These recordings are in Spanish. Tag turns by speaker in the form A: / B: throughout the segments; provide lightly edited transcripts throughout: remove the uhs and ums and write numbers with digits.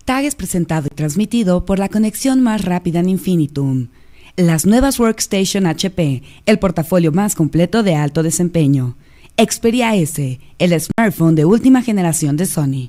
A: TAG es presentado y transmitido por la conexión más rápida en Infinitum. Las nuevas Workstation HP, el portafolio más completo de alto desempeño. Xperia S, el smartphone de última generación de Sony.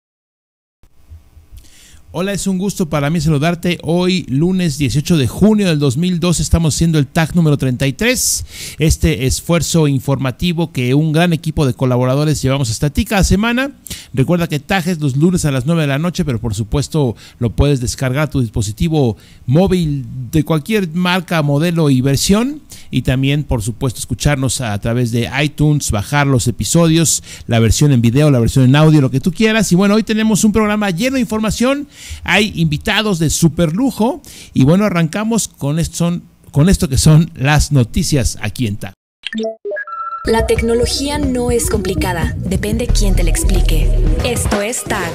B: Hola, es un gusto para mí saludarte. Hoy, lunes 18 de junio del 2002, estamos haciendo el TAG número 33. Este esfuerzo informativo que un gran equipo de colaboradores llevamos hasta ti cada semana. Recuerda que TAG es los lunes a las 9 de la noche, pero por supuesto lo puedes descargar a tu dispositivo móvil de cualquier marca, modelo y versión. Y también, por supuesto, escucharnos a través de iTunes, bajar los episodios, la versión en video, la versión en audio, lo que tú quieras. Y bueno, hoy tenemos un programa lleno de información. Hay invitados de super lujo. Y bueno, arrancamos con esto que son las noticias aquí en TAG.
C: La tecnología no es complicada, depende quién te la explique. Esto es TAG.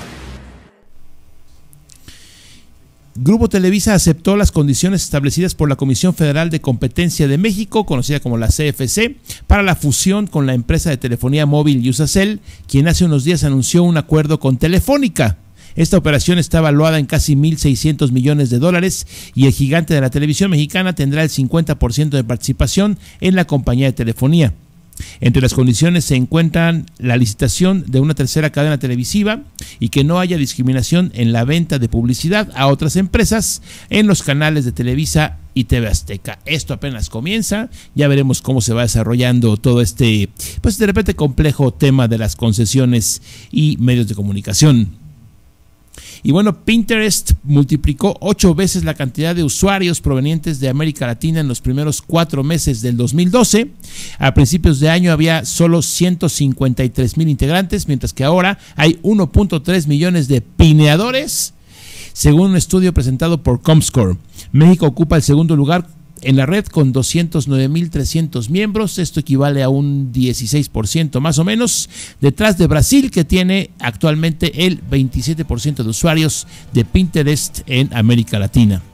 B: Grupo Televisa aceptó las condiciones establecidas por la Comisión Federal de Competencia de México, conocida como la CFC, para la fusión con la empresa de telefonía móvil Iusacell, quien hace unos días anunció un acuerdo con Telefónica. Esta operación está evaluada en casi $1,600 millones y el gigante de la televisión mexicana tendrá el 50% de participación en la compañía de telefonía. Entre las condiciones se encuentran la licitación de una tercera cadena televisiva y que no haya discriminación en la venta de publicidad a otras empresas en los canales de Televisa y TV Azteca. Esto apenas comienza, ya veremos cómo se va desarrollando todo este, pues de repente complejo tema de las concesiones y medios de comunicación. Y bueno, Pinterest multiplicó 8 veces la cantidad de usuarios provenientes de América Latina en los primeros 4 meses del 2012. A principios de año había solo 153,000 integrantes, mientras que ahora hay 1.3 millones de pineadores, según un estudio presentado por Comscore. México ocupa el segundo lugar en la red con 209,300 miembros, esto equivale a un 16% más o menos, detrás de Brasil, que tiene actualmente el 27% de usuarios de Pinterest en América Latina.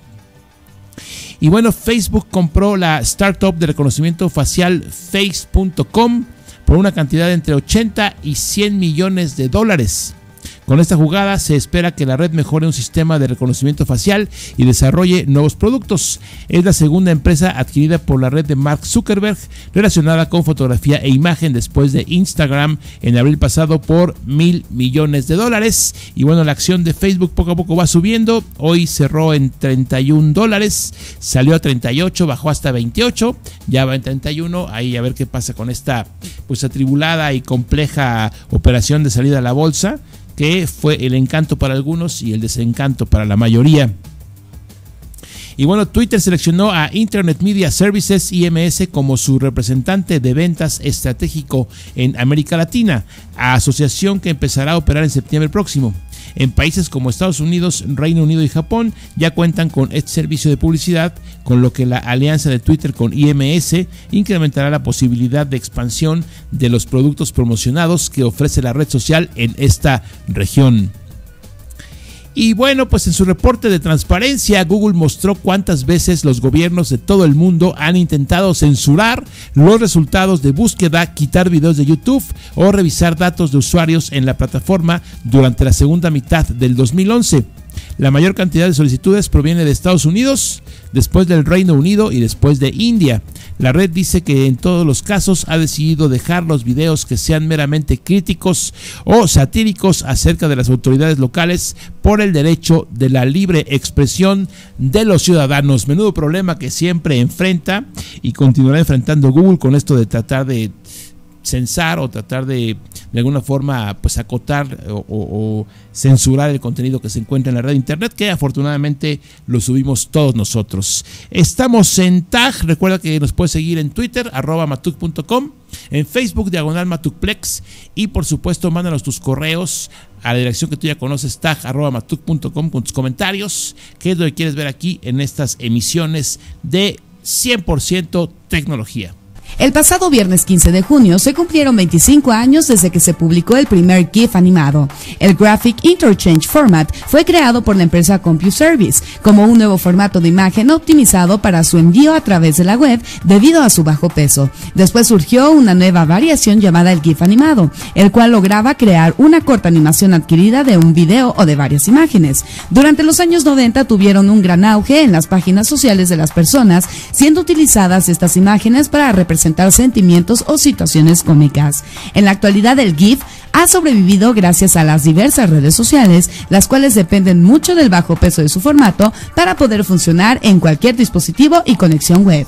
B: Y bueno, Facebook compró la startup de reconocimiento facial Face.com por una cantidad de entre 80 y 100 millones de dólares. Con esta jugada se espera que la red mejore un sistema de reconocimiento facial y desarrolle nuevos productos. Es la segunda empresa adquirida por la red de Mark Zuckerberg relacionada con fotografía e imagen después de Instagram en abril pasado por $1,000 millones. Y bueno, la acción de Facebook poco a poco va subiendo. Hoy cerró en $31, salió a 38, bajó hasta 28, ya va en 31. Ahí a ver qué pasa con esta pues atribulada y compleja operación de salida a la bolsa, que fue el encanto para algunos y el desencanto para la mayoría. Y bueno, Twitter seleccionó a Internet Media Services IMS como su representante de ventas estratégico en América Latina, asociación que empezará a operar en septiembre próximo. En países como Estados Unidos, Reino Unido y Japón ya cuentan con este servicio de publicidad, con lo que la alianza de Twitter con IMS incrementará la posibilidad de expansión de los productos promocionados que ofrece la red social en esta región. Y bueno, pues en su reporte de transparencia, Google mostró cuántas veces los gobiernos de todo el mundo han intentado censurar los resultados de búsqueda, quitar videos de YouTube o revisar datos de usuarios en la plataforma durante la segunda mitad del 2011. La mayor cantidad de solicitudes proviene de Estados Unidos, después del Reino Unido y después de India. La red dice que en todos los casos ha decidido dejar los videos que sean meramente críticos o satíricos acerca de las autoridades locales por el derecho de la libre expresión de los ciudadanos. Menudo problema que siempre enfrenta y continuará enfrentando Google con esto de tratar de censar o tratar de alguna forma pues acotar o censurar el contenido que se encuentra en la red de internet, que afortunadamente lo subimos todos nosotros. Estamos en TAG, recuerda que nos puedes seguir en Twitter, @matuc.com, en Facebook, /Matucplex, y por supuesto mándanos tus correos a la dirección que tú ya conoces, tag@matuc.com, con tus comentarios, qué es lo que quieres ver aquí en estas emisiones de 100% tecnología.
A: El pasado viernes 15 de junio se cumplieron 25 años desde que se publicó el primer GIF animado. El Graphic Interchange Format fue creado por la empresa CompuService como un nuevo formato de imagen optimizado para su envío a través de la web debido a su bajo peso. Después surgió una nueva variación llamada el GIF animado, el cual lograba crear una corta animación adquirida de un video o de varias imágenes. Durante los años 90 tuvieron un gran auge en las páginas sociales de las personas, siendo utilizadas estas imágenes para representar sentimientos o situaciones cómicas. En la actualidad el GIF ha sobrevivido gracias a las diversas redes sociales, las cuales dependen mucho del bajo peso de su formato para poder funcionar en cualquier dispositivo y conexión web.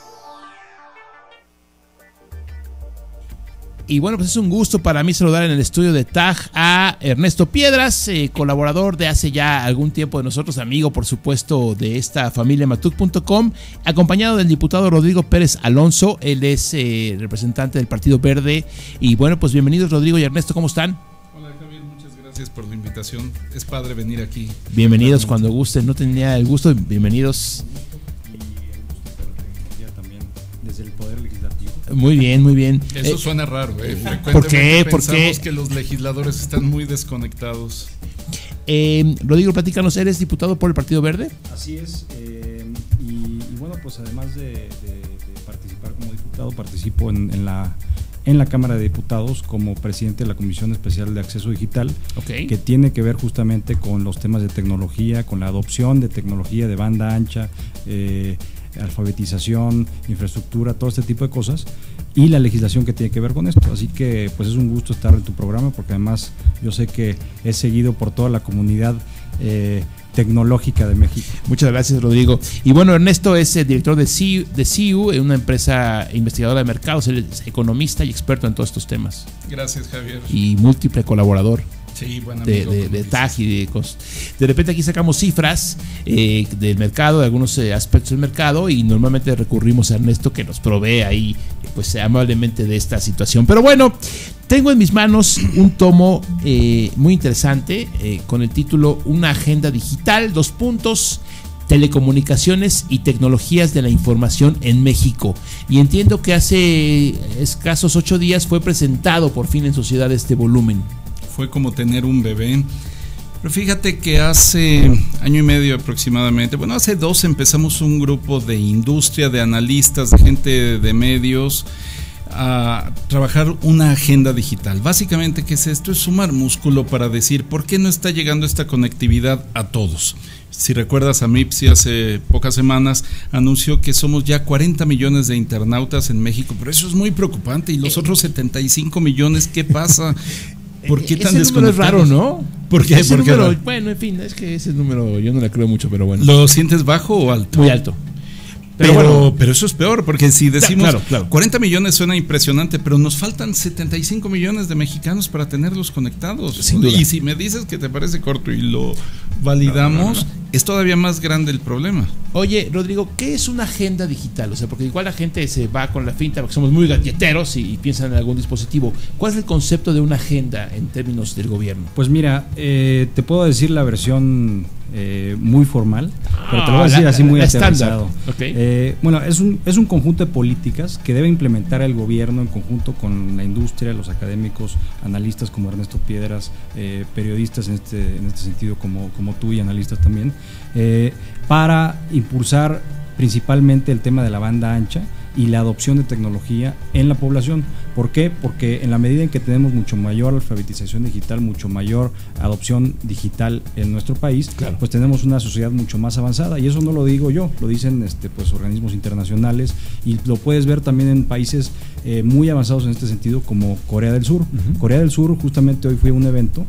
B: Y bueno, pues es un gusto para mí saludar en el estudio de TAG a Ernesto Piedras, colaborador de hace ya algún tiempo de nosotros, amigo por supuesto de esta familia Matuc.com, acompañado del diputado Rodrigo Pérez Alonso. Él es representante del Partido Verde. Y bueno, pues bienvenidos Rodrigo y Ernesto, ¿cómo están?
D: Hola Javier, muchas gracias por la invitación. Es padre venir aquí.
B: Bienvenidos cuando gusten, no tenía el gusto, bienvenidos.
E: Desde el Poder Legislativo.
B: Muy bien, muy bien.
D: Eso suena raro,
B: ¿Por qué?
D: Pensamos que los legisladores están muy desconectados.
B: Rodrigo, platícanos, ¿eres diputado por el Partido Verde?
E: Así es, y bueno, pues además de participar como diputado, participo en la Cámara de Diputados como presidente de la Comisión Especial de Acceso Digital, que tiene que ver justamente con los temas de tecnología, con la adopción de tecnología de banda ancha, alfabetización, infraestructura, todo este tipo de cosas, y la legislación que tiene que ver con esto. Así que pues es un gusto estar en tu programa, porque además yo sé que es seguido por toda la comunidad tecnológica de México.
B: Muchas gracias, Rodrigo. Y bueno, Ernesto es director de CIU, una empresa investigadora de mercados, él es economista y experto en todos estos temas.
D: Gracias, Javier.
B: Y múltiple colaborador.
D: Sí, buen
B: amigo, de TAG y de cosas. De repente aquí sacamos cifras del mercado, de algunos aspectos del mercado, y normalmente recurrimos a Ernesto, que nos provee ahí pues amablemente de esta situación. Pero bueno, tengo en mis manos un tomo muy interesante con el título Una agenda digital, telecomunicaciones y tecnologías de la información en México. Y entiendo que hace escasos 8 días fue presentado por fin en sociedad este volumen.
D: Fue como tener un bebé. Pero fíjate que hace año y medio aproximadamente, bueno, hace 2 empezamos un grupo de industria, de analistas, de gente de medios, a trabajar una agenda digital. Básicamente, ¿qué es esto? Es sumar músculo para decir por qué no está llegando esta conectividad a todos. Si recuerdas, AMIPSI hace pocas semanas anunció que somos ya 40 millones de internautas en México, pero eso es muy preocupante. ¿Y los otros 75 millones qué pasa? ¿Por qué tan
B: desconectados? Es raro, ¿no?
D: ¿Por qué?
B: Ese número, bueno, en fin, es que ese número yo no le creo mucho, pero bueno.
D: ¿Lo sientes bajo o alto?
B: Muy alto.
D: Pero eso es peor, porque si decimos
B: claro.
D: 40 millones suena impresionante, pero nos faltan 75 millones de mexicanos para tenerlos conectados.
B: Sin duda.
D: Y si me dices que te parece corto y lo validamos, es todavía más grande el problema.
B: Oye, Rodrigo, ¿qué es una agenda digital? O sea, porque igual la gente se va con la finta porque somos muy galleteros y piensan en algún dispositivo. ¿Cuál es el concepto de una agenda en términos del gobierno?
E: Pues mira, te puedo decir la versión muy formal, pero te lo voy a decir así muy aterrizado. Bueno, es un conjunto de políticas que debe implementar el gobierno en conjunto con la industria, los académicos, analistas como Ernesto Piedras, periodistas en este sentido como tú y analistas también, para impulsar principalmente el tema de la banda ancha y la adopción de tecnología en la población. ¿Por qué? Porque en la medida en que tenemos mucho mayor alfabetización digital, mucho mayor adopción digital en nuestro país, claro, pues tenemos una sociedad mucho más avanzada, y eso no lo digo yo, lo dicen pues organismos internacionales, y lo puedes ver también en países muy avanzados en este sentido, como Corea del Sur. Corea del Sur, justamente hoy fui a un evento,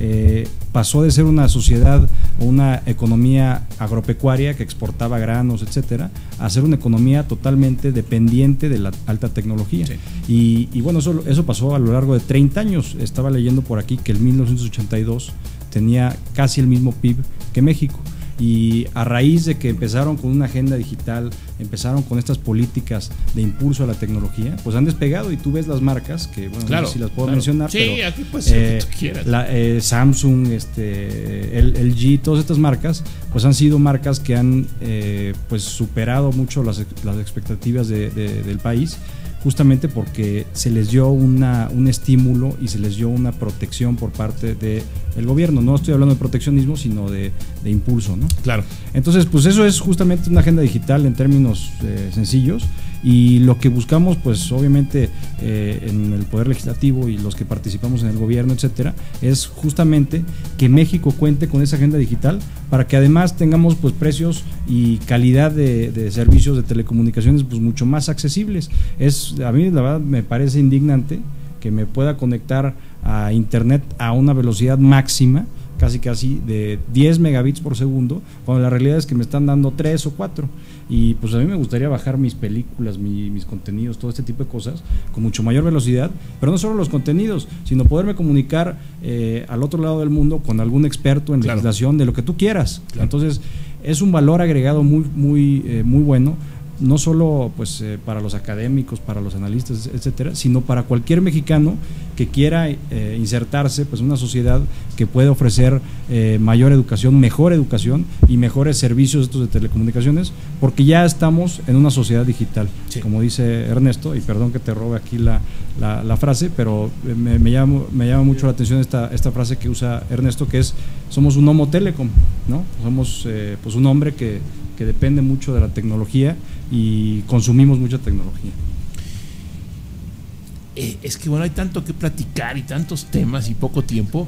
E: pasó de ser una sociedad o una economía agropecuaria que exportaba granos, etcétera, a ser una economía totalmente dependiente de la alta tecnología. Sí. Y bueno, eso pasó a lo largo de 30 años. Estaba leyendo por aquí que en 1982 tenía casi el mismo PIB que México. Y a raíz de que empezaron con una agenda digital, empezaron con estas políticas de impulso a la tecnología, pues han despegado, y tú ves las marcas, que bueno, no sé si las puedo mencionar,
B: sí,
E: pero
B: aquí pues, que tú quieras.
E: Samsung, LG, todas estas marcas, pues han sido marcas que han pues superado mucho las expectativas del país, justamente porque se les dio un estímulo y se les dio una protección por parte del gobierno. No estoy hablando de proteccionismo, sino de impulso, ¿no?
B: Claro.
E: Entonces, pues eso es justamente una agenda digital en términos sencillos, y lo que buscamos, pues obviamente en el Poder Legislativo y los que participamos en el gobierno, etcétera, es justamente que México cuente con esa agenda digital para que además tengamos pues precios y calidad de servicios de telecomunicaciones pues mucho más accesibles. A mí la verdad me parece indignante que me pueda conectar a internet a una velocidad máxima, casi de 10 megabits por segundo, cuando la realidad es que me están dando 3 o 4, y pues a mí me gustaría bajar mis películas, mis contenidos, todo este tipo de cosas con mucho mayor velocidad, pero no solo los contenidos, sino poderme comunicar al otro lado del mundo con algún experto en legislación de lo que tú quieras. Entonces es un valor agregado muy bueno, no solo pues para los académicos, para los analistas, etcétera, sino para cualquier mexicano que quiera insertarse pues en una sociedad que puede ofrecer mayor educación, mejor educación y mejores servicios estos de telecomunicaciones, porque ya estamos en una sociedad digital, como dice Ernesto, y perdón que te robe aquí la frase, pero me llama mucho la atención esta frase que usa Ernesto, que es: somos un homo telecom, ¿no? Somos pues un hombre que depende mucho de la tecnología y consumimos mucha tecnología.
B: Es que bueno, hay tanto que platicar y tantos temas y poco tiempo.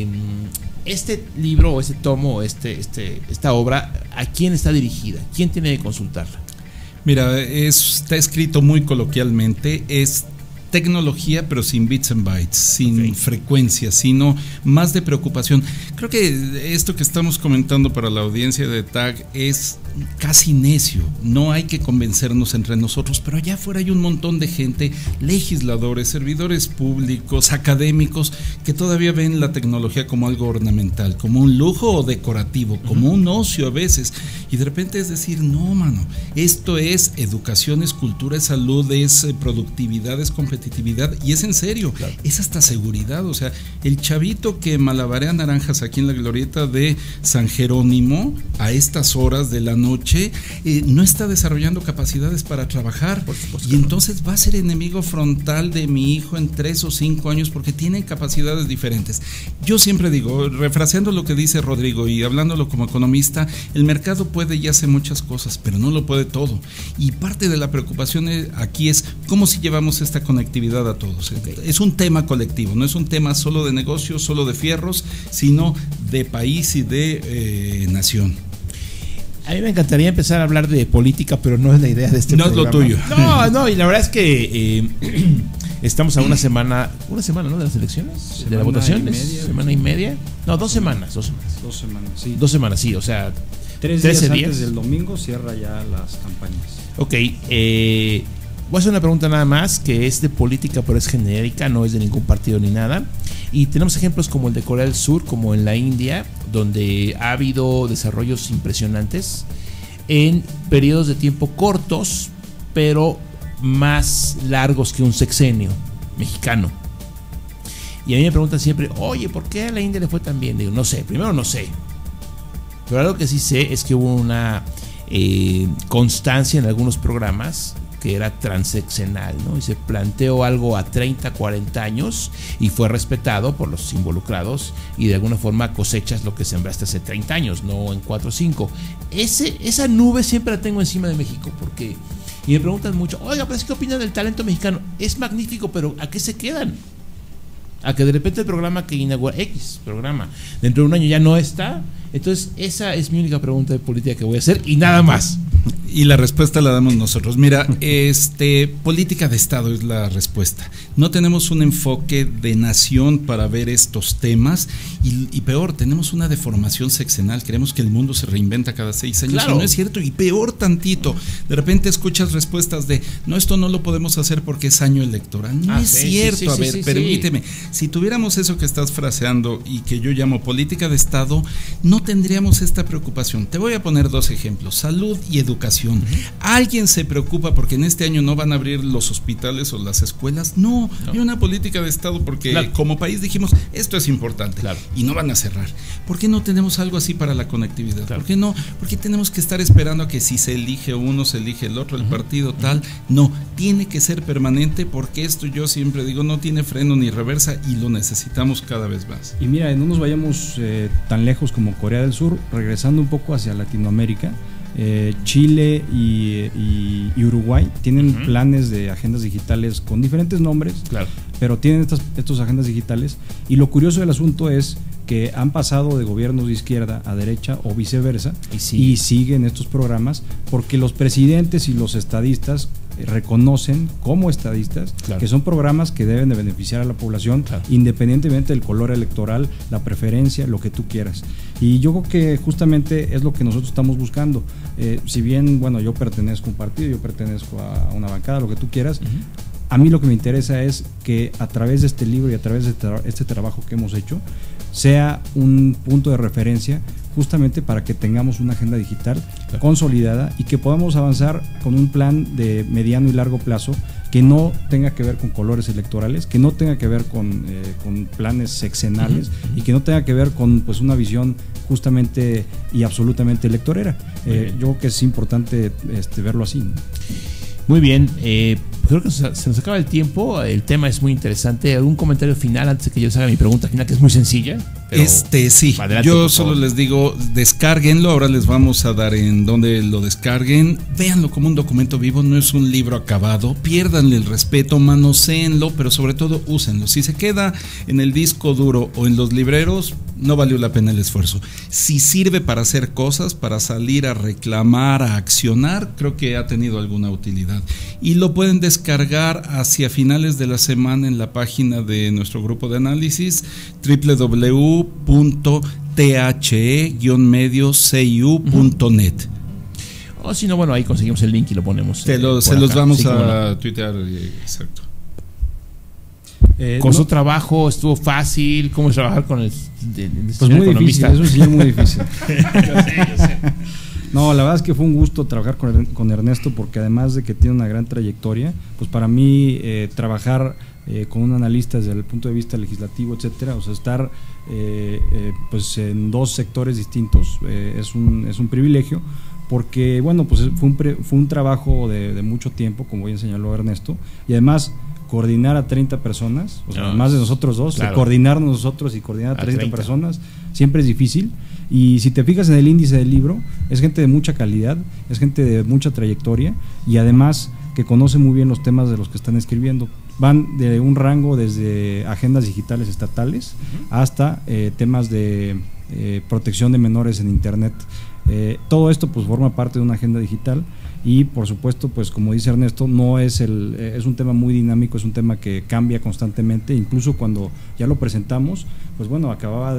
B: Este libro o este tomo, esta obra, ¿a quién está dirigida? ¿Quién tiene que consultarla?
D: Mira, está escrito muy coloquialmente, es tecnología pero sin bits and bytes, sin frecuencia, sino más de preocupación. Creo que esto que estamos comentando para la audiencia de TAG es casi necio, no hay que convencernos entre nosotros, pero allá afuera hay un montón de gente, legisladores, servidores públicos, académicos, que todavía ven la tecnología como algo ornamental, como un lujo o decorativo, como un ocio a veces, y de repente es decir, no mano, esto es educación, es cultura, es salud, es productividad, es competitividad, y es en serio, es hasta seguridad. O sea, el chavito que malabarea naranjas aquí en la glorieta de San Jerónimo a estas horas de la noche no está desarrollando capacidades para trabajar, y entonces va a ser enemigo frontal de mi hijo en 3 o 5 años porque tienen capacidades diferentes. Yo siempre digo, refraseando lo que dice Rodrigo y hablándolo como economista, el mercado puede y hace muchas cosas, pero no lo puede todo, y parte de la preocupación aquí es cómo si llevamos esta conectividad a todos. Es un tema colectivo, no es un tema solo de negocios, solo de fierros, sino de país y de nación.
B: A mí me encantaría empezar a hablar de política, pero no es la idea de este programa.
D: No es lo tuyo.
B: No, y la verdad es que estamos a una semana, ¿no? De las elecciones, de la votación. Semana y media. No, 2 semanas. 2 semanas, sí. 2 semanas, sí, o sea,
E: 13 días antes del domingo cierra ya las campañas.
B: Ok, voy a hacer una pregunta nada más, que es de política, pero es genérica, no es de ningún partido ni nada. Y tenemos ejemplos como el de Corea del Sur, como en la India, donde ha habido desarrollos impresionantes en periodos de tiempo cortos, pero más largos que un sexenio mexicano. Y a mí me preguntan siempre, oye, ¿por qué a la India le fue tan bien? Digo, no sé, primero no sé. Pero algo que sí sé es que hubo una constancia en algunos programas que era transeccional, ¿no? Y se planteó algo a 30, 40 años y fue respetado por los involucrados, y de alguna forma cosechas lo que sembraste hace 30 años, no en 4 o 5. Esa nube siempre la tengo encima de México, porque y me preguntan mucho, oiga, pues ¿qué opinan del talento mexicano? Es magnífico, pero ¿a qué se quedan? A que de repente el programa que inaugura X programa dentro de un año ya no está. Entonces esa es mi única pregunta de política que voy a hacer, y nada más.
D: Y la respuesta la damos nosotros. Mira, política de Estado es la respuesta. No tenemos un enfoque de nación para ver estos temas, y peor, tenemos una deformación sexenal. Creemos que el mundo se reinventa cada 6 años. Claro. Y no es cierto, y peor tantito. De repente escuchas respuestas de, no, esto no lo podemos hacer porque es año electoral. No es cierto. A ver, permíteme. Si tuviéramos eso que estás fraseando y que yo llamo política de Estado, no tendríamos esta preocupación. Te voy a poner 2 ejemplos, salud y educación. población. ¿Alguien se preocupa porque en este año no van a abrir los hospitales o las escuelas? No. Hay una política de Estado porque como país dijimos, esto es importante y no van a cerrar. ¿Por qué no tenemos algo así para la conectividad? ¿Por qué no? ¿Por qué tenemos que estar esperando a que si se elige uno, se elige el otro, el partido tal? No, tiene que ser permanente porque esto, yo siempre digo, no tiene freno ni reversa y lo necesitamos cada vez más.
E: Y mira, no nos vayamos tan lejos como Corea del Sur, regresando un poco hacia Latinoamérica. Chile y Uruguay tienen planes de agendas digitales con diferentes nombres, pero tienen estos agendas digitales, y lo curioso del asunto es que han pasado de gobiernos de izquierda a derecha o viceversa y siguen estos programas porque los presidentes y los estadistas reconocen como estadistas que son programas que deben de beneficiar a la población independientemente del color electoral, la preferencia, lo que tú quieras. Y yo creo que justamente es lo que nosotros estamos buscando. Si bien, bueno, yo pertenezco a un partido, yo pertenezco a una bancada, lo que tú quieras, a mí lo que me interesa es que a través de este libro y a través de este trabajo que hemos hecho sea un punto de referencia justamente para que tengamos una agenda digital consolidada y que podamos avanzar con un plan de mediano y largo plazo que no tenga que ver con colores electorales, que no tenga que ver con planes sexenales y que no tenga que ver con pues una visión justamente y absolutamente electorera. Yo creo que es importante verlo así, ¿no?
B: Muy bien, creo que se nos acaba el tiempo. El tema es muy interesante. ¿Algún comentario final antes de que yo os haga mi pregunta final, que es muy sencilla?
D: Sí, adelante, yo solo les digo, descárguenlo. Ahora les vamos a dar en donde lo descarguen. Véanlo como un documento vivo, no es un libro acabado. Piérdanle el respeto, manoséenlo, pero sobre todo úsenlo. Si se queda en el disco duro o en los libreros, no valió la pena el esfuerzo. Si sirve para hacer cosas, para salir a reclamar, a accionar, creo que ha tenido alguna utilidad. Y lo pueden descargar hacia finales de la semana en la página de nuestro grupo de análisis, www.the-mediociu.net.
B: O si no, bueno, ahí conseguimos el link y lo ponemos.
D: Se los vamos a tuitear. Exacto.
B: Con su trabajo estuvo fácil. ¿Cómo es trabajar con el
E: pues muy economista? Difícil, eso sí es muy difícil. yo sé. No, la verdad es que fue un gusto trabajar con Ernesto, porque además de que tiene una gran trayectoria, pues para mí trabajar con un analista desde el punto de vista legislativo, etcétera, o sea, estar pues en dos sectores distintos es un privilegio, porque bueno, pues fue un trabajo de mucho tiempo, como bien señaló Ernesto, y además coordinar a 30 personas, o sea, más de nosotros dos, coordinarnos nosotros y coordinar a 30 personas, siempre es difícil. Y si te fijas en el índice del libro, es gente de mucha calidad, es gente de mucha trayectoria y además que conoce muy bien los temas de los que están escribiendo. Van de un rango desde agendas digitales estatales hasta temas de protección de menores en internet. Todo esto pues forma parte de una agenda digital y por supuesto, pues como dice Ernesto, no es es un tema muy dinámico, es un tema que cambia constantemente. Incluso cuando ya lo presentamos, pues bueno,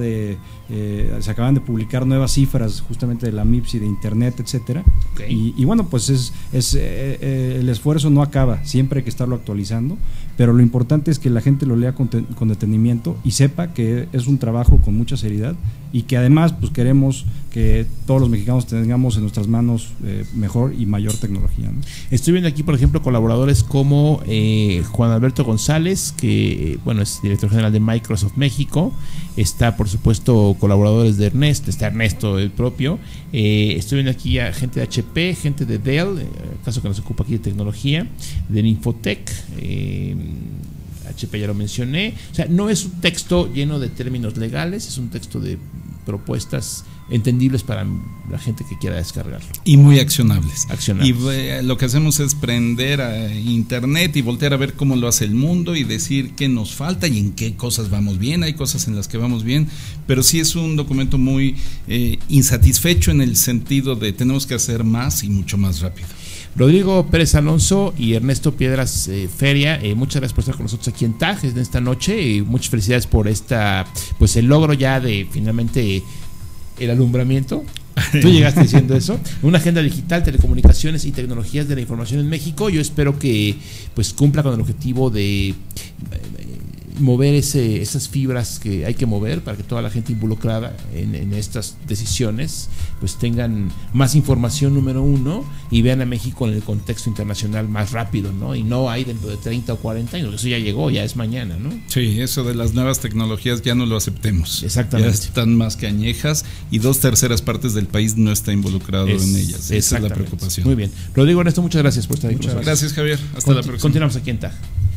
E: se acaban de publicar nuevas cifras justamente de la MIPS y de internet, etcétera. Y bueno, pues el esfuerzo no acaba, siempre hay que estarlo actualizando, pero lo importante es que la gente lo lea con detenimiento y sepa que es un trabajo con mucha seriedad y que además pues queremos que todos los mexicanos tengamos en nuestras manos mejor y mayor tecnología, ¿no?
B: Estoy viendo aquí, por ejemplo, colaboradores como Juan Alberto González, que bueno, es director general de Microsoft México. Está, por supuesto, colaboradores de Ernesto, está Ernesto el propio. Estoy viendo aquí a gente de HP, gente de Dell, caso que nos ocupa aquí de tecnología, de Infotech, HP ya lo mencioné. O sea, no es un texto lleno de términos legales, es un texto de propuestas entendibles para la gente que quiera descargarlo. Y
D: muy accionables. Y lo que hacemos es prender a internet y voltear a ver cómo lo hace el mundo y decir qué nos falta y en qué cosas vamos bien. Hay cosas en las que vamos bien, pero sí es un documento muy insatisfecho en el sentido de tenemos que hacer más y mucho más rápido.
B: Rodrigo Pérez Alonso y Ernesto Piedras Feria, muchas gracias por estar con nosotros aquí en TAG en esta noche y muchas felicidades por pues el logro ya de finalmente el alumbramiento. Tú llegaste diciendo eso. Una agenda digital, telecomunicaciones y tecnologías de la información en México. Yo espero que pues cumpla con el objetivo de mover esas fibras que hay que mover para que toda la gente involucrada en estas decisiones pues tengan más información, número uno, y vean a México en el contexto internacional más rápido, ¿no? Y no hay dentro de 30 o 40 años, eso ya llegó, ya es mañana, ¿no? Sí,
D: eso de las nuevas tecnologías ya no lo aceptemos.
B: Exactamente.
D: Ya están más que añejas y 2/3 partes del país no está involucrado en ellas. Esa es la preocupación.
B: Muy bien. Rodrigo Ernesto, muchas gracias por estar aquí.
D: Muchas gracias, Javier. Hasta la próxima.
B: Continuamos aquí en TAG.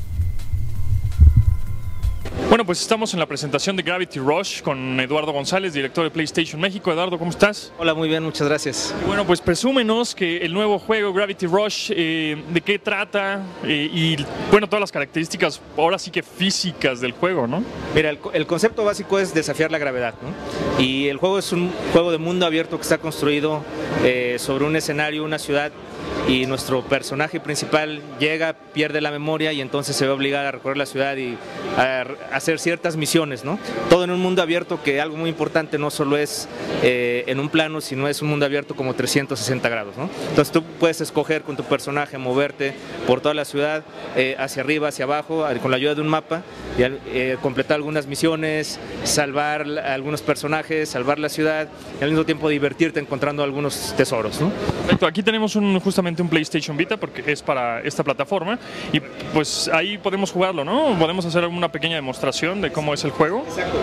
F: Bueno, pues estamos en la presentación de Gravity Rush con Eduardo González, director de PlayStation México. Eduardo, ¿cómo estás?
G: Hola, muy bien, muchas gracias.
F: Y bueno, pues presúmenos que el nuevo juego Gravity Rush, ¿de qué trata? Y bueno, todas las características, ahora sí que físicas del juego, ¿no?
G: Mira, el concepto básico es desafiar la gravedad, ¿no? Y el juego es un juego de mundo abierto que está construido sobre un escenario, una ciudad, y nuestro personaje principal llega, pierde la memoria y entonces se ve obligado a recorrer la ciudad y a hacer ciertas misiones, ¿no? Todo en un mundo abierto, que algo muy importante no solo es en un plano, sino es un mundo abierto como 360 grados, ¿no? Entonces tú puedes escoger con tu personaje moverte por toda la ciudad, hacia arriba, hacia abajo, con la ayuda de un mapa, y completar algunas misiones, salvar a algunos personajes, salvar la ciudad y al mismo tiempo divertirte encontrando algunos tesoros, ¿no?
F: Perfecto, aquí tenemos justamente un PlayStation Vita porque es para esta plataforma y pues ahí podemos jugarlo, ¿no? Podemos hacer una pequeña demostración de cómo es el juego.
G: Exacto.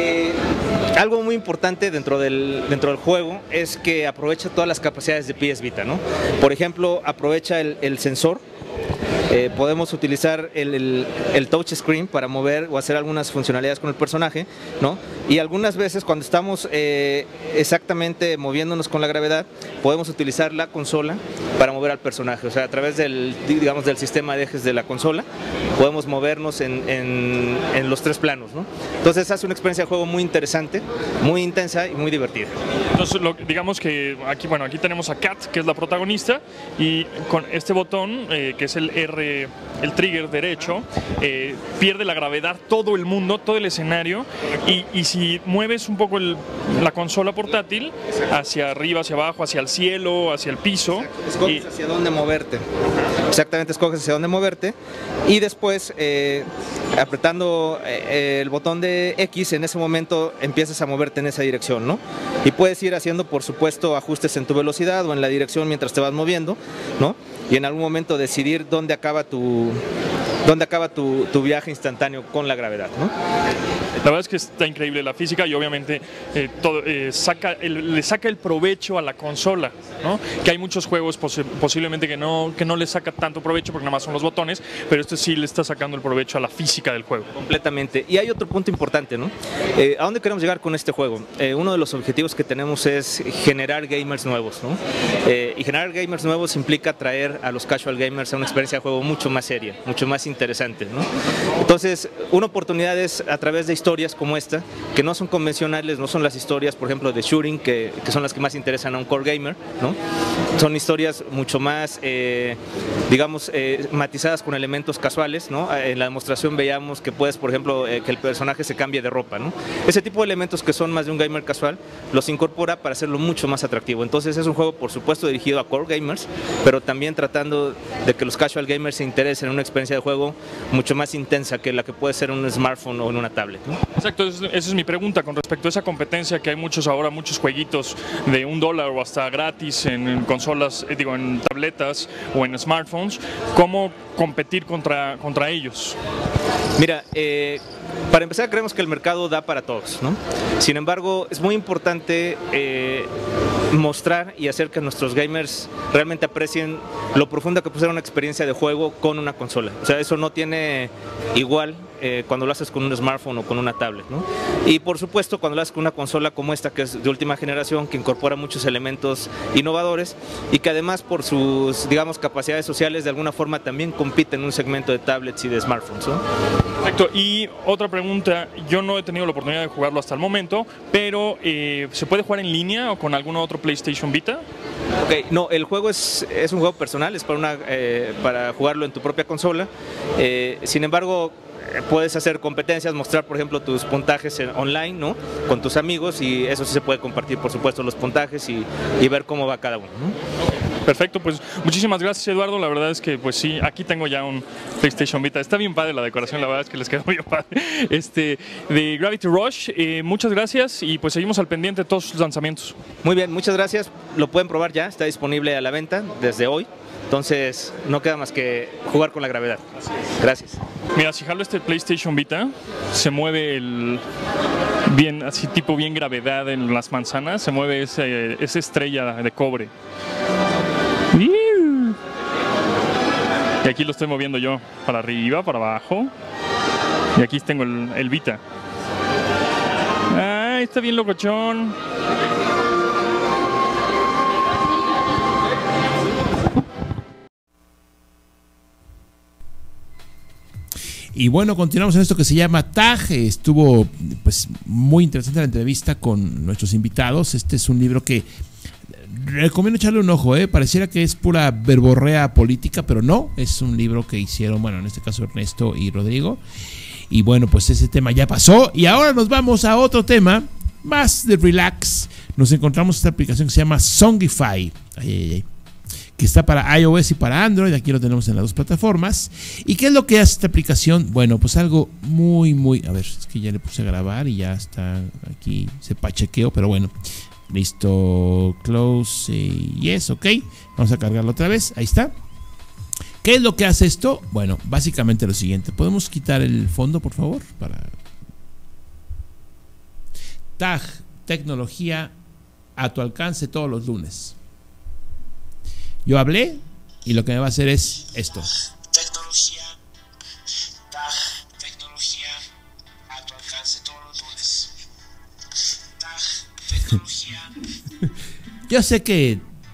G: Algo muy importante dentro del juego es que aprovecha todas las capacidades de PS Vita, ¿no? Por ejemplo, aprovecha el sensor. Podemos utilizar el touch screen para mover o hacer algunas funcionalidades con el personaje, ¿no? Y algunas veces cuando estamos exactamente moviéndonos con la gravedad, podemos utilizar la consola para mover al personaje. O sea, a través del sistema de ejes de la consola, podemos movernos en los 3 planos, ¿no? Entonces hace una experiencia de juego muy interesante, muy intensa y muy divertida.
F: Entonces, digamos que aquí tenemos a Kat, que es la protagonista, y con este botón, que es el trigger derecho, pierde la gravedad todo el mundo, todo el escenario, y si mueves un poco la consola portátil hacia arriba, hacia abajo, hacia el cielo, hacia el piso,
G: escoges hacia dónde moverte. Exactamente, escoges hacia dónde moverte y después apretando el botón de X, en ese momento empiezas a moverte en esa dirección, ¿no? Y puedes ir haciendo, por supuesto, ajustes en tu velocidad o en la dirección mientras te vas moviendo, ¿no? Y en algún momento decidir dónde acaba tu viaje instantáneo con la gravedad, ¿no?
F: La verdad es que está increíble la física y obviamente le saca el provecho a la consola, ¿no? Que hay muchos juegos posiblemente que no le saca tanto provecho porque nada más son los botones, pero este sí le está sacando el provecho a la física del juego.
G: Completamente. Y hay otro punto importante, ¿no? ¿A dónde queremos llegar con este juego? Uno de los objetivos que tenemos es generar gamers nuevos, ¿no? Y generar gamers nuevos implica traer a los casual gamers a una experiencia de juego mucho más seria, mucho más interesante, ¿no? Entonces, una oportunidad es a través de historias como esta, que no son convencionales, no son las historias, por ejemplo, de shooting, que son las que más interesan a un core gamer, ¿no? Son historias mucho más, matizadas con elementos casuales, ¿no? En la demostración veíamos que puedes, por ejemplo, que el personaje se cambie de ropa, ¿no? Ese tipo de elementos que son más de un gamer casual, los incorpora para hacerlo mucho más atractivo. Entonces es un juego, por supuesto, dirigido a core gamers, pero también tratando de que los casual gamers se interesen en una experiencia de juego mucho más intensa que la que puede ser en un smartphone o en una tablet, ¿no?
F: Exacto, esa es mi pregunta con respecto a esa competencia que hay muchos jueguitos de $1 o hasta gratis en consolas, en tabletas o en smartphones. ¿Cómo competir contra ellos?
G: Mira, para empezar creemos que el mercado da para todos, ¿no? Sin embargo, es muy importante mostrar y hacer que nuestros gamers realmente aprecien lo profunda que puede ser una experiencia de juego con una consola. O sea, eso no tiene igual cuando lo haces con un smartphone o con una tablet, ¿no? Y por supuesto cuando lo haces con una consola como esta, que es de última generación, que incorpora muchos elementos innovadores y que además por sus, capacidades sociales de alguna forma también compite en un segmento de tablets y de smartphones, ¿no?
F: Perfecto. Y otra pregunta, yo no he tenido la oportunidad de jugarlo hasta el momento, pero ¿se puede jugar en línea o con algún otro PlayStation Vita?
G: Ok, no, el juego es un juego personal, es para jugarlo en tu propia consola. Sin embargo, puedes hacer competencias, mostrar por ejemplo tus puntajes online, ¿no? Con tus amigos, y eso sí se puede compartir, por supuesto, los puntajes y ver cómo va cada uno, ¿no?
F: Perfecto, pues muchísimas gracias, Eduardo. La verdad es que pues sí, aquí tengo ya un PlayStation Vita. Está bien padre la decoración, la verdad es que les quedó bien padre. De Gravity Rush, muchas gracias y pues seguimos al pendiente de todos sus lanzamientos.
G: Muy bien, muchas gracias. Lo pueden probar ya, está disponible a la venta desde hoy. Entonces no queda más que jugar con la gravedad. Gracias.
F: Mira, si jalo este PlayStation Vita, se mueve bien, así tipo bien gravedad en las manzanas, se mueve esa estrella de cobre. Y aquí lo estoy moviendo yo, para arriba, para abajo. Y aquí tengo el Vita. ¡Ay, está bien locochón!
B: Y bueno, continuamos en esto que se llama TAG. Estuvo pues muy interesante la entrevista con nuestros invitados. Este es un libro que recomiendo echarle un ojo, pareciera que es pura verborrea política, pero no, es un libro que hicieron, bueno, en este caso Ernesto y Rodrigo. Y bueno, pues ese tema ya pasó y ahora nos vamos a otro tema más de relax. Nos encontramos esta aplicación que se llama Songify, que está para iOS y para Android. Aquí lo tenemos en las dos plataformas. ¿Y qué es lo que hace esta aplicación? Bueno, pues algo muy, a ver, es que ya le puse a grabar y ya está aquí, se pachequeó, pero bueno. Listo, close, yes, ok. Vamos a cargarlo otra vez, ahí está. ¿Qué es lo que hace esto? Bueno, básicamente lo siguiente. ¿Podemos quitar el fondo, por favor? TAG, tecnología a tu alcance todos los lunes. Yo hablé y lo que me va a hacer es esto.
H: Tecnología, TAG, tecnología a tu alcance todos los lunes. TAG, tecnología.
B: Yo sé que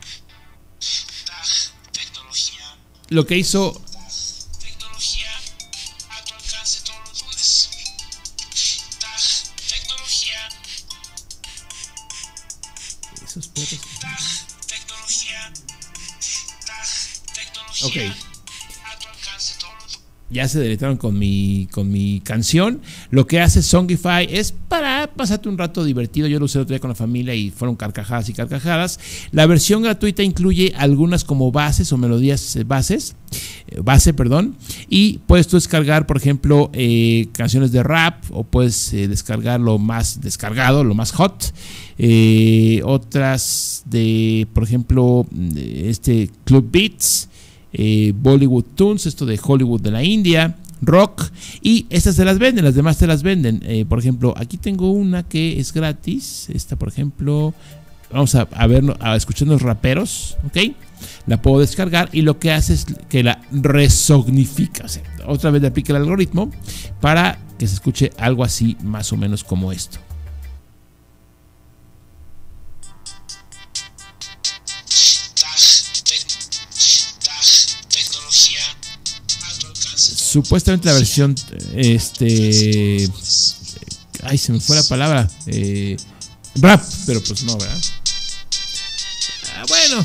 B: lo que hizo
H: tecnología a tu alcance todos los lunes. Tecnología.
B: Esos perros.
H: Tecnología.
B: Ok. Ya se deletraron con mi canción. Lo que hace Songify es para pasarte un rato divertido. Yo lo usé el otro día con la familia y fueron carcajadas y carcajadas. La versión gratuita incluye algunas como bases o melodías base, y puedes tú descargar, por ejemplo, canciones de rap, o puedes descargar lo más descargado, lo más hot. Otras de, por ejemplo, Club Beats, Bollywood Tunes, esto de Hollywood de la India, rock, y estas te las venden, las demás te las venden. Por ejemplo, aquí tengo una que es gratis, esta por ejemplo, vamos a escuchar los raperos, ¿ok? La puedo descargar y lo que hace es que la resonifica, o sea, otra vez le aplica el algoritmo para que se escuche algo así más o menos como esto. Supuestamente la versión ay, se me fue la palabra, rap, pero pues no, ¿verdad? Bueno,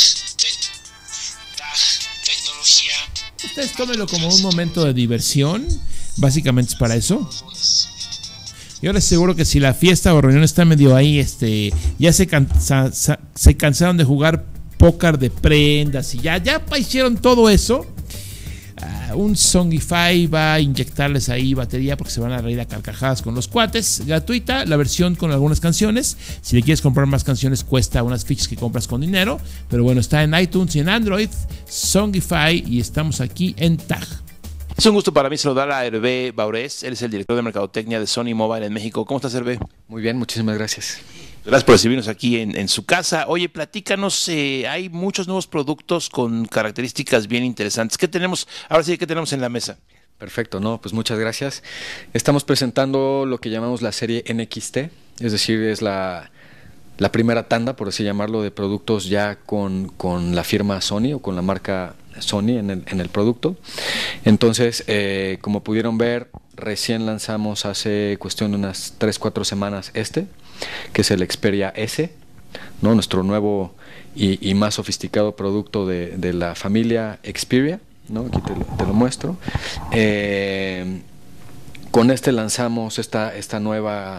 B: ustedes tómenlo como un momento de diversión, básicamente es para eso. Yo les aseguro que si la fiesta o reunión está medio ahí, ya se cansaron de jugar póker de prendas y ya hicieron todo eso. Un Songify va a inyectarles ahí batería porque se van a reír a carcajadas con los cuates. Gratuita, la versión con algunas canciones. Si le quieres comprar más canciones cuesta unas fichas que compras con dinero. Pero bueno, está en iTunes y en Android, Songify, y estamos aquí en TAG. Es un gusto para mí saludar a Hervé Baurés. Él es el director de mercadotecnia de Sony Mobile en México. ¿Cómo estás, Hervé?
I: Muy bien, muchísimas gracias.
B: Gracias por recibirnos aquí en su casa. Oye, platícanos, hay muchos nuevos productos con características bien interesantes. ¿Qué tenemos? Ahora sí, ¿qué tenemos en la mesa?
I: Perfecto, no, pues muchas gracias. Estamos presentando lo que llamamos la serie NXT, es decir, es la primera tanda, por así llamarlo, de productos ya con la firma Sony o con la marca Sony en el producto. Entonces, como pudieron ver, recién lanzamos hace cuestión de unas 3-4 semanas que es el Xperia S, ¿no? Nuestro nuevo y más sofisticado producto de la familia Xperia, ¿no? Aquí te lo muestro. Con lanzamos esta nueva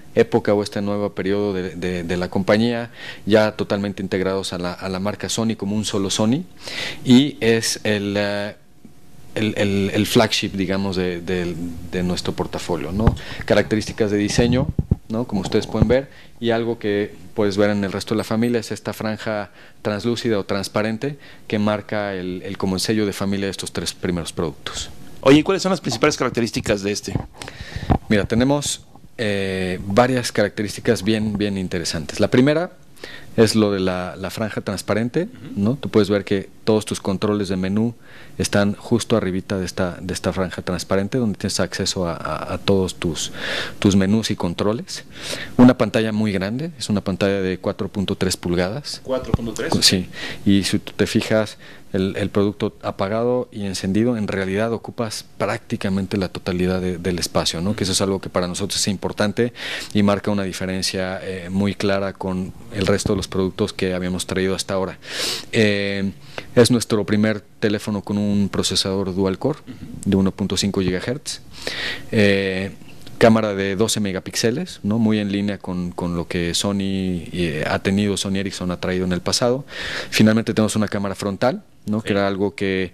I: época o este nuevo periodo de la compañía, ya totalmente integrados a la marca Sony como un solo Sony, y es el flagship, digamos, de nuestro portafolio, ¿no? Características de diseño, ¿no? Como ustedes pueden ver, y algo que puedes ver en el resto de la familia es esta franja translúcida o transparente que marca como el sello de familia de estos 3 primeros productos.
B: Oye, ¿cuáles son las principales características de este?
I: Mira, tenemos varias características bien interesantes. La primera es lo de la franja transparente, ¿no? Tú puedes ver que todos tus controles de menú están justo arribita de esta franja transparente, donde tienes acceso a todos tus menús y controles. Una pantalla muy grande, es una pantalla de 4.3 pulgadas.
B: ¿4.3?
I: Sí, y si tú te fijas, el producto apagado y encendido, en realidad ocupas prácticamente la totalidad del espacio, ¿no? Que eso es algo que para nosotros es importante y marca una diferencia muy clara con el resto de los productos que habíamos traído hasta ahora. Es nuestro primer teléfono con un procesador dual core de 1.5 GHz. Cámara de 12 megapíxeles, ¿no? Muy en línea con lo que Sony Sony Ericsson ha traído en el pasado. Finalmente tenemos una cámara frontal, ¿no? Que era algo que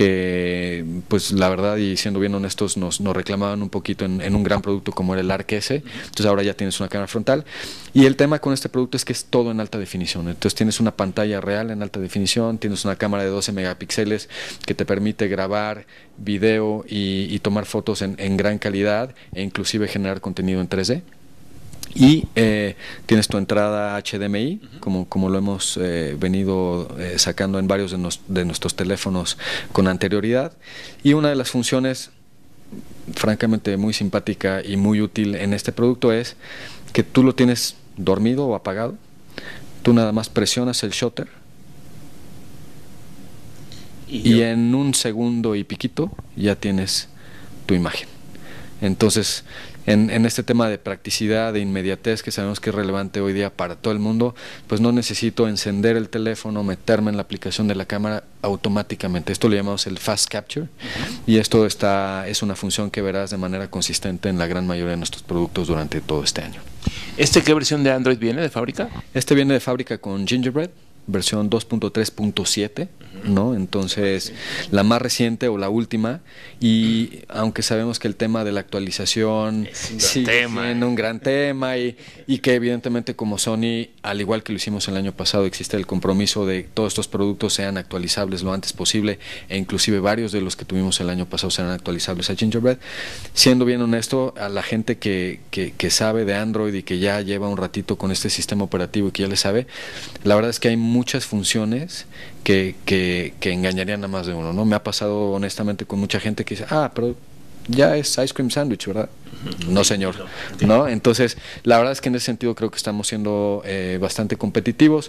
I: pues la verdad, y siendo bien honestos, nos reclamaban un poquito en un gran producto como era el Arc S. Entonces ahora ya tienes una cámara frontal, y el tema con este producto es que es todo en alta definición. Entonces tienes una pantalla real en alta definición, tienes una cámara de 12 megapíxeles que te permite grabar video y tomar fotos en gran calidad, e inclusive generar contenido en 3D. Y tienes tu entrada HDMI, como lo hemos venido sacando en varios de nuestros teléfonos con anterioridad. Y una de las funciones francamente muy simpática y muy útil en este producto es que tú lo tienes dormido o apagado, tú nada más presionas el shutter y en un segundo y piquito ya tienes tu imagen. Entonces, en este tema de practicidad, de inmediatez, que sabemos que es relevante hoy día para todo el mundo, pues no necesito encender el teléfono, meterme en la aplicación de la cámara automáticamente. Esto le llamamos el Fast Capture, y esto es una función que verás de manera consistente en la gran mayoría de nuestros productos durante todo este año.
B: ¿Qué versión de Android viene de fábrica?
I: Este viene de fábrica con Gingerbread, versión 2.3.7, ¿no? Entonces, la más reciente o la última, y aunque sabemos que el tema de la actualización sigue siendo un gran tema, y que evidentemente como Sony, al igual que lo hicimos el año pasado, existe el compromiso de que todos estos productos sean actualizables lo antes posible, e inclusive varios de los que tuvimos el año pasado serán actualizables a Gingerbread. Siendo bien honesto, a la gente que sabe de Android y que ya lleva un ratito con este sistema operativo y que ya le sabe, la verdad es que hay muchas funciones que engañarían a más de uno, ¿no? Me ha pasado honestamente con mucha gente que dice, pero ya es Ice Cream Sandwich, ¿verdad? No, señor, ¿no? Entonces, la verdad es que en ese sentido creo que estamos siendo bastante competitivos,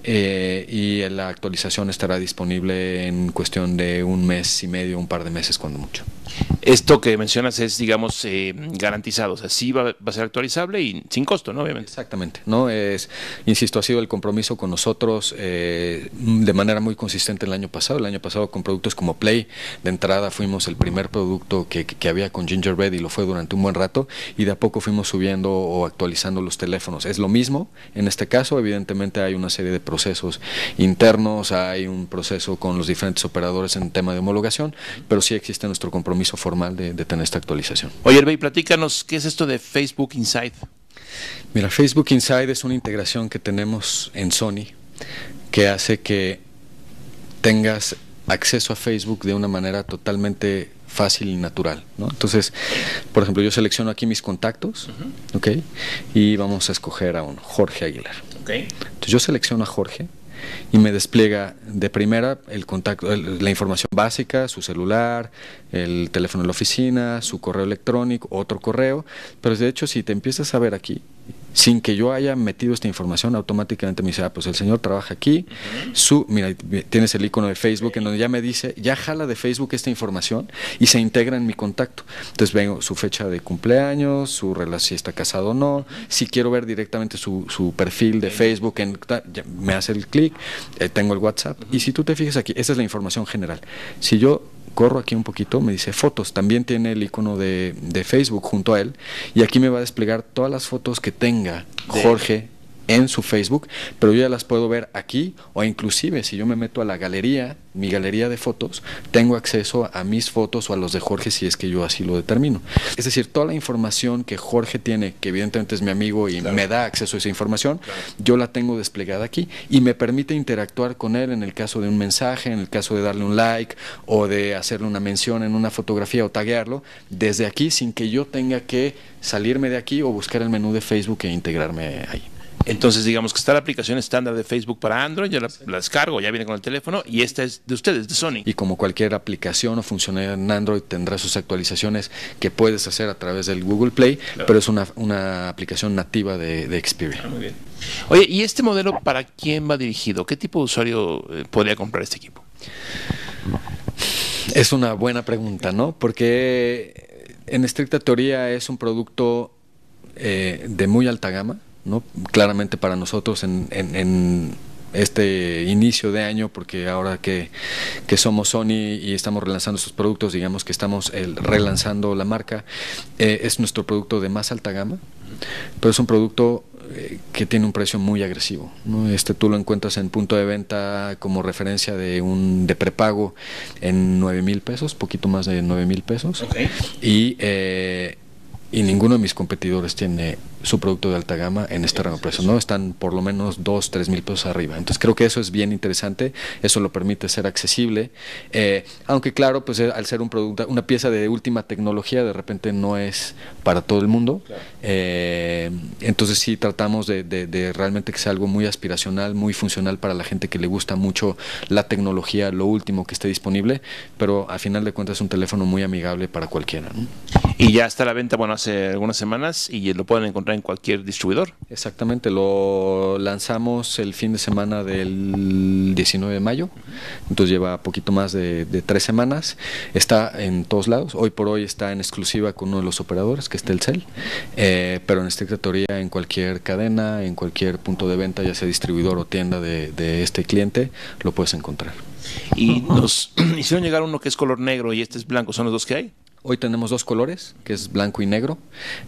I: y la actualización estará disponible en cuestión de un mes y medio, un par de meses cuando mucho.
B: Esto que mencionas es, digamos, garantizado, o sea, sí va a ser actualizable y sin costo, ¿no? Obviamente.
I: Exactamente, ¿no? Insisto, ha sido el compromiso con nosotros de manera muy consistente el año pasado. El año pasado con productos como Play, de entrada fuimos el primer producto que había con Gingerbread, y lo fue durante un buen rato, y de a poco fuimos subiendo o actualizando los teléfonos. Es lo mismo en este caso, evidentemente hay una serie de procesos internos, hay un proceso con los diferentes operadores en tema de homologación, pero sí existe nuestro compromiso formal de tener esta actualización.
B: Oye, Hervé, platícanos, ¿qué es esto de Facebook Inside?
I: Mira, Facebook Inside es una integración que tenemos en Sony que hace que tengas acceso a Facebook de una manera totalmente fácil y natural, ¿no? Entonces, por ejemplo, yo selecciono aquí mis contactos, ¿ok? Y vamos a escoger a un Jorge Aguilar.
B: Okay.
I: Entonces yo selecciono a Jorge y me despliega de primera el contacto, la información básica, su celular, el teléfono de la oficina, su correo electrónico, otro correo, pero de hecho si te empiezas a ver aquí, sin que yo haya metido esta información, automáticamente me dice, pues el señor trabaja aquí, mira, tienes el icono de Facebook en donde ya me dice, ya jala de Facebook esta información y se integra en mi contacto. Entonces vengo su fecha de cumpleaños, su relación, si está casado o no, si quiero ver directamente su perfil de Facebook, me hace el clic, tengo el WhatsApp, y si tú te fijas aquí, esta es la información general. Si yo corro aquí un poquito, me dice fotos, también tiene el icono de Facebook junto a él, y aquí me va a desplegar todas las fotos que tenga Jorge en su Facebook, pero yo ya las puedo ver aquí, o inclusive si yo me meto a la galería, mi galería de fotos, tengo acceso a mis fotos o a los de Jorge si es que yo así lo determino. Es decir, toda la información que Jorge tiene, que evidentemente es mi amigo y me da acceso a esa información, yo la tengo desplegada aquí y me permite interactuar con él en el caso de un mensaje, en el caso de darle un like o de hacerle una mención en una fotografía o taguearlo desde aquí sin que yo tenga que salirme de aquí o buscar el menú de Facebook e integrarme ahí.
B: Entonces, digamos que está la aplicación estándar de Facebook para Android, yo la descargo, ya viene con el teléfono, y esta es de ustedes, de Sony.
I: Y como cualquier aplicación o funcionalidad en Android, tendrá sus actualizaciones que puedes hacer a través del Google Play, pero es una aplicación nativa de Xperia.
B: Muy bien. Oye, ¿y este modelo para quién va dirigido? ¿Qué tipo de usuario podría comprar este equipo?
I: Es una buena pregunta, ¿no? Porque en estricta teoría es un producto de muy alta gama, ¿no? Claramente para nosotros en este inicio de año, porque ahora que somos Sony y estamos relanzando estos productos, digamos que estamos relanzando la marca, es nuestro producto de más alta gama, pero es un producto que tiene un precio muy agresivo, ¿no? Tú lo encuentras en punto de venta como referencia de prepago en 9,000 pesos, poquito más de 9,000 pesos, okay. Y ninguno de mis competidores tiene su producto de alta gama en este rango de precio, ¿no? Están por lo menos 2-3 mil pesos arriba. Entonces creo que eso es bien interesante, eso lo permite ser accesible, aunque claro, pues al ser un producto, una pieza de última tecnología, de repente no es para todo el mundo. Claro. Entonces sí tratamos de realmente que sea algo muy aspiracional, muy funcional para la gente que le gusta mucho la tecnología, lo último que esté disponible, pero al final de cuentas es un teléfono muy amigable para cualquiera, ¿no?
B: Y ya está a la venta, bueno, hace algunas semanas, y lo pueden encontrar en cualquier distribuidor.
I: Exactamente, lo lanzamos el fin de semana del 19 de mayo, entonces lleva poquito más de 3 semanas, está en todos lados, hoy por hoy está en exclusiva con uno de los operadores, que es Telcel, pero en estricta teoría en cualquier cadena, en cualquier punto de venta, ya sea distribuidor o tienda de este cliente, lo puedes encontrar.
B: Y nos hicieron llegar uno que es color negro y este es blanco, ¿son los dos que hay?
I: Hoy tenemos 2 colores, que es blanco y negro.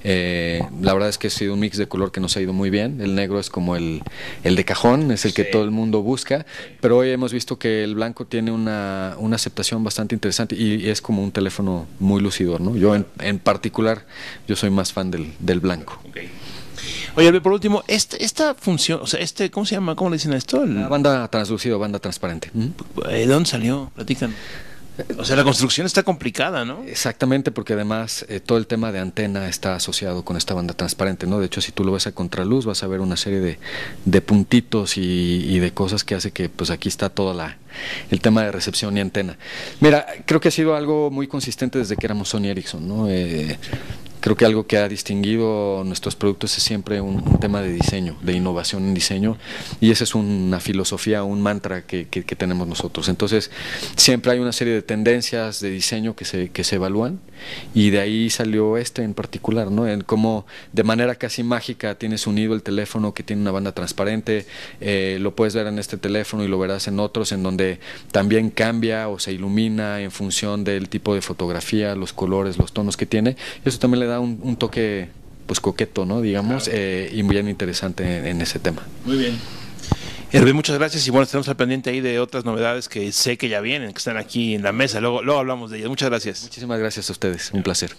I: La verdad es que ha sido un mix de color que nos ha ido muy bien. El negro es como el de cajón, es el que todo el mundo busca, pero hoy hemos visto que el blanco tiene una aceptación bastante interesante y es como un teléfono muy lucidor, ¿no? Yo en particular, yo soy más fan del blanco.
B: Okay. Oye, por último, esta función, o sea, ¿cómo se llama? ¿Cómo le dicen a esto?
I: La banda translúcida, banda transparente.
B: ¿De dónde salió? Platican. O sea, la construcción está complicada, ¿no?
I: Exactamente, porque además todo el tema de antena está asociado con esta banda transparente, ¿no? De hecho, si tú lo ves a contraluz, vas a ver una serie de puntitos y de cosas que hace que, pues aquí está todo el tema de recepción y antena. Mira, creo que ha sido algo muy consistente desde que éramos Sony Ericsson, ¿no? Creo que algo que ha distinguido nuestros productos es siempre un tema de diseño, de innovación en diseño, y esa es una filosofía, un mantra que tenemos nosotros. Entonces, siempre hay una serie de tendencias de diseño que se evalúan, y de ahí salió en particular, ¿no? En cómo de manera casi mágica tienes unido el teléfono que tiene una banda transparente, lo puedes ver en este teléfono y lo verás en otros, en donde también cambia o se ilumina en función del tipo de fotografía, los colores, los tonos que tiene. Eso también le da un toque pues coqueto, ¿no? Digamos, claro. Y bien interesante en ese tema.
B: Muy bien. Hervé, muchas gracias, y bueno, estamos al pendiente ahí de otras novedades que sé que ya vienen, que están aquí en la mesa, luego hablamos de ellas. Muchas gracias.
I: Muchísimas gracias a ustedes, un placer.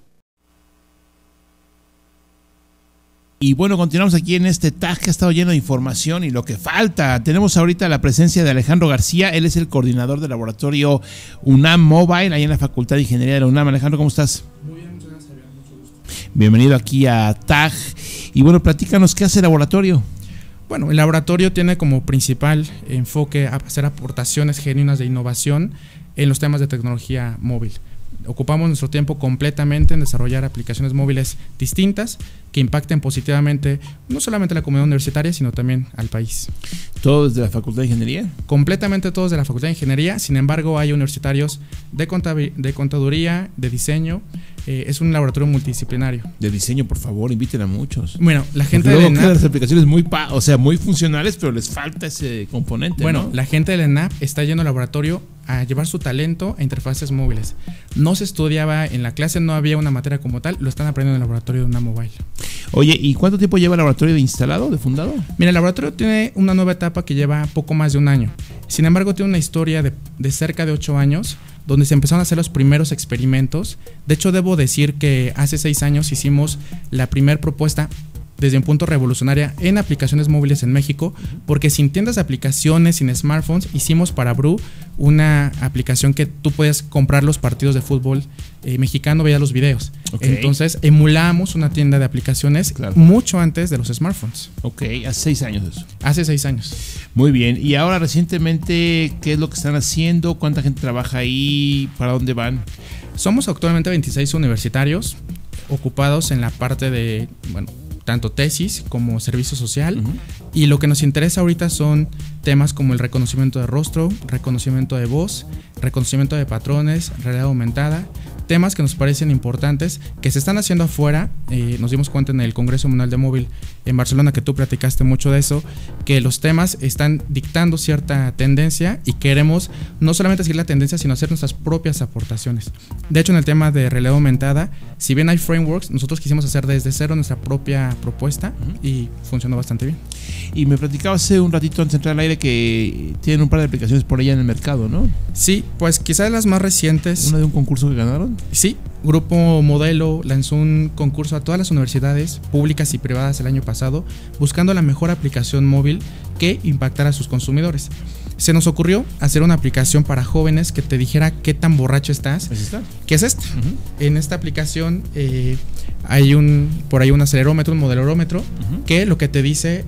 B: Y bueno, continuamos aquí en este tag que ha estado lleno de información y lo que falta. Tenemos ahorita la presencia de Alejandro García, él es el coordinador del laboratorio UNAM Mobile, ahí en la Facultad de Ingeniería de la UNAM. Alejandro, ¿cómo estás?
J: Muy bien, muchas gracias, mucho gusto.
B: Bienvenido aquí a TAG. Y bueno, platícanos, ¿qué hace el laboratorio?
J: Bueno, el laboratorio tiene como principal enfoque a hacer aportaciones genuinas de innovación en los temas de tecnología móvil. Ocupamos nuestro tiempo completamente en desarrollar aplicaciones móviles distintas que impacten positivamente no solamente a la comunidad universitaria, sino también al país.
B: ¿Todo desde la Facultad de Ingeniería?
J: Completamente todos de la Facultad de Ingeniería, sin embargo hay universitarios de contaduría, de diseño. Es un laboratorio multidisciplinario.
B: De diseño, por favor, inviten a muchos.
J: Bueno, la gente
B: de
J: la
B: ENAP, las aplicaciones muy funcionales, pero les falta ese componente.
J: Bueno,
B: ¿no?
J: La gente de la ENAP está yendo al laboratorio a llevar su talento a interfaces móviles. No se estudiaba en la clase, no había una materia como tal, lo están aprendiendo en el laboratorio de una mobile.
B: Oye, ¿y cuánto tiempo lleva el laboratorio de instalado, de fundado?
J: Mira, el laboratorio tiene una nueva etapa que lleva poco más de un año. Sin embargo, tiene una historia de cerca de 8 años, donde se empezaron a hacer los primeros experimentos. De hecho, debo decir que hace 6 años hicimos la primera propuesta desde un punto revolucionaria en aplicaciones móviles en México, porque sin tiendas de aplicaciones, sin smartphones, hicimos para Bru una aplicación que tú puedes comprar los partidos de fútbol mexicano, veías los videos. Okay. Entonces emulamos una tienda de aplicaciones mucho antes de los smartphones.
B: Ok, hace 6 años eso.
J: Hace 6 años.
B: Muy bien, y ahora recientemente, ¿qué es lo que están haciendo? ¿Cuánta gente trabaja ahí? ¿Para dónde van?
J: Somos actualmente 26 universitarios ocupados en la parte de, tanto tesis como servicio social. Y lo que nos interesa ahorita son temas como el reconocimiento de rostro, reconocimiento de voz, reconocimiento de patrones, realidad aumentada, temas que nos parecen importantes, que se están haciendo afuera. Nos dimos cuenta en el Congreso Mundial de Móvil en Barcelona, que tú platicaste mucho de eso, que los temas están dictando cierta tendencia y queremos no solamente seguir la tendencia, sino hacer nuestras propias aportaciones. De hecho, en el tema de realidad aumentada, si bien hay frameworks, nosotros quisimos hacer desde cero nuestra propia propuesta y funcionó bastante bien.
B: Y me platicaba hace un ratito antes de entrar al aire que tienen un par de aplicaciones por allá en el mercado, ¿no?
J: Sí, pues quizás las más recientes.
B: ¿Una de un concurso que ganaron?
J: Sí, Grupo Modelo lanzó un concurso a todas las universidades públicas y privadas el año pasado, buscando la mejor aplicación móvil que impactara a sus consumidores. Se nos ocurrió hacer una aplicación para jóvenes que te dijera qué tan borracho estás.
B: ¿Es esta?
J: ¿Qué es esta? En esta aplicación hay por ahí un acelerómetro, un modelorómetro, que lo que te dice,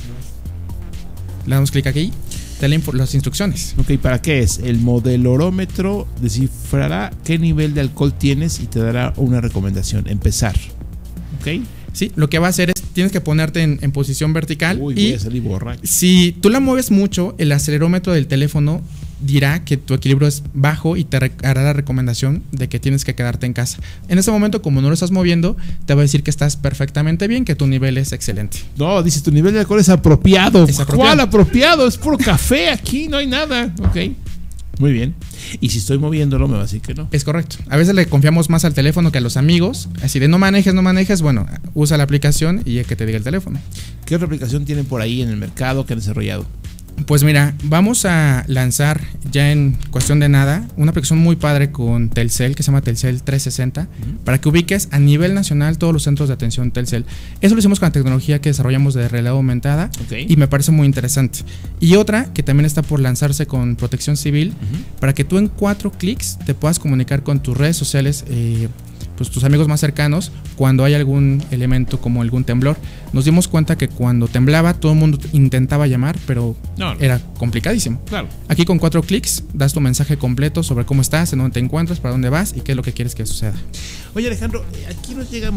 J: le damos clic aquí, te da las instrucciones.
B: Ok, ¿para qué es? El modelorómetro descifrará qué nivel de alcohol tienes y te dará una recomendación. Empezar. ¿Ok?
J: Sí, lo que va a hacer es, tienes que ponerte en posición vertical.
B: Uy, voy a salir borracho.
J: Si tú la mueves mucho, el acelerómetro del teléfono dirá que tu equilibrio es bajo y te hará la recomendación de que tienes que quedarte en casa. En ese momento, como no lo estás moviendo, te va a decir que estás perfectamente bien, que tu nivel es excelente.
B: No, dice, tu nivel de alcohol es apropiado. ¿Cuál apropiado? Es puro café aquí, no hay nada. Ok. Muy bien. Y si estoy moviéndolo, me va a decir que no.
J: Es correcto. A veces le confiamos más al teléfono que a los amigos. Así de no manejes. Bueno, usa la aplicación y que te diga el teléfono.
B: ¿Qué otra aplicación tienen por ahí en el mercado que han desarrollado?
J: Pues mira, vamos a lanzar ya en cuestión de nada una aplicación muy padre con Telcel que se llama Telcel 360 para que ubiques a nivel nacional todos los centros de atención Telcel. Eso lo hicimos con la tecnología que desarrollamos de realidad aumentada y me parece muy interesante. Y otra que también está por lanzarse con Protección Civil para que tú en 4 clics te puedas comunicar con tus redes sociales, pues tus amigos más cercanos cuando hay algún elemento como algún temblor. Nos dimos cuenta que cuando temblaba todo el mundo intentaba llamar, pero era complicadísimo.
B: Claro.
J: Aquí con 4 clics das tu mensaje completo sobre cómo estás, en dónde te encuentras, para dónde vas y qué es lo que quieres que suceda.
B: Oye, Alejandro, aquí nos llega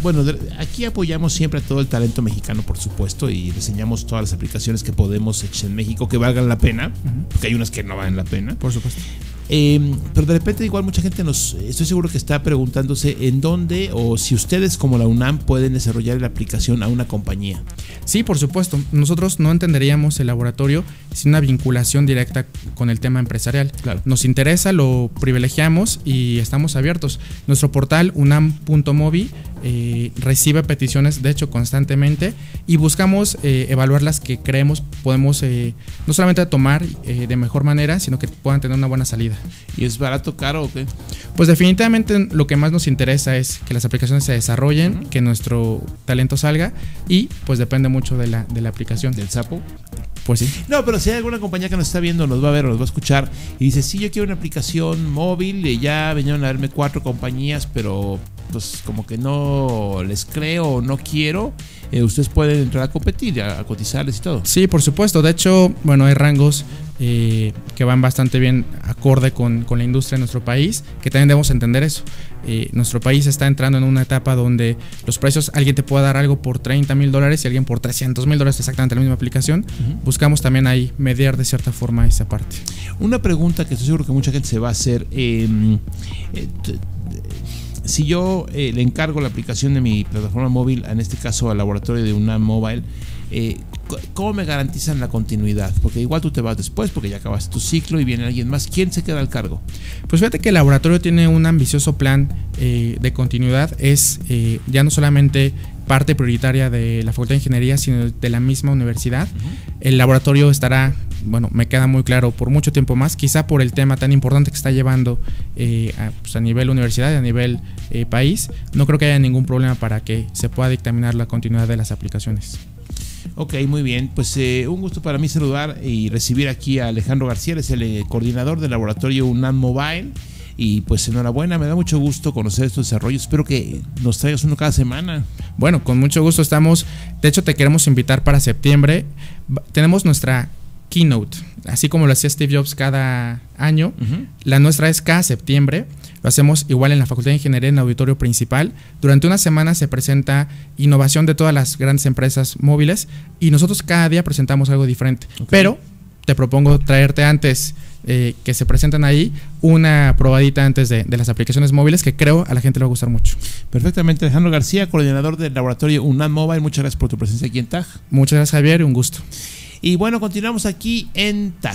B: aquí apoyamos siempre a todo el talento mexicano, por supuesto, y diseñamos todas las aplicaciones que podemos hechas en México que valgan la pena, porque hay unas que no valen la pena.
J: Por supuesto.
B: Pero de repente igual mucha gente estoy seguro que está preguntándose en dónde o si ustedes como la UNAM pueden desarrollar la aplicación a una compañía.
J: Sí, por supuesto. Nosotros no entenderíamos el laboratorio sin una vinculación directa con el tema empresarial.
B: Claro.
J: Nos interesa, lo privilegiamos y estamos abiertos. Nuestro portal unam.mobi recibe peticiones, de hecho, constantemente y buscamos evaluar las que creemos podemos no solamente tomar de mejor manera, sino que puedan tener una buena salida.
B: ¿Y es barato, caro o qué?
J: Pues definitivamente lo que más nos interesa es que las aplicaciones se desarrollen, que nuestro talento salga y pues depende mucho de la aplicación.
B: ¿Del sapo?
J: Pues sí.
B: No, pero si hay alguna compañía que nos está viendo, nos va a ver o nos va a escuchar y dice, sí, yo quiero una aplicación móvil, y ya vinieron a verme 4 compañías, pero pues como que no les creo o no quiero, ustedes pueden entrar a competir, a cotizarles y todo.
J: Sí, por supuesto. De hecho, bueno, hay rangos que van bastante bien acorde con la industria de nuestro país, que también debemos entender eso. Nuestro país está entrando en una etapa donde los precios, alguien te puede dar algo por $30,000 y alguien por $300,000, exactamente la misma aplicación. Buscamos también ahí mediar de cierta forma esa parte.
B: Una pregunta que estoy seguro que mucha gente se va a hacer: si yo le encargo la aplicación de mi plataforma móvil, en este caso al laboratorio de UNAM Mobile, ¿cómo me garantizan la continuidad? Porque igual tú te vas después porque ya acabaste tu ciclo y viene alguien más. ¿Quién se queda al cargo?
J: Pues fíjate que el laboratorio tiene un ambicioso plan de continuidad. Es ya no solamente parte prioritaria de la Facultad de Ingeniería, sino de la misma universidad. El laboratorio estará, bueno, me queda muy claro, por mucho tiempo más, quizá por el tema tan importante que está llevando a nivel universidad y a nivel país. No creo que haya ningún problema para que se pueda dictaminar la continuidad de las aplicaciones.
B: Ok, muy bien, pues un gusto para mí saludar y recibir aquí a Alejandro García, es el coordinador del laboratorio UNAM Mobile. Y pues enhorabuena, me da mucho gusto conocer estos desarrollos. Espero que nos traigas uno cada semana.
J: Bueno, con mucho gusto estamos. De hecho, te queremos invitar para septiembre. Tenemos nuestra keynote, así como lo hacía Steve Jobs cada año. La nuestra es cada septiembre. Lo hacemos igual en la Facultad de Ingeniería, en el auditorio principal. Durante una semana se presenta innovación de todas las grandes empresas móviles y nosotros cada día presentamos algo diferente. Pero te propongo traerte antes que se presenten ahí una probadita antes de las aplicaciones móviles, que creo a la gente le va a gustar mucho.
B: Perfectamente. Alejandro García, coordinador del laboratorio UNAM Mobile, muchas gracias por tu presencia aquí en TAG.
J: Muchas gracias, Javier, un gusto.
B: Y bueno, continuamos aquí en TAG.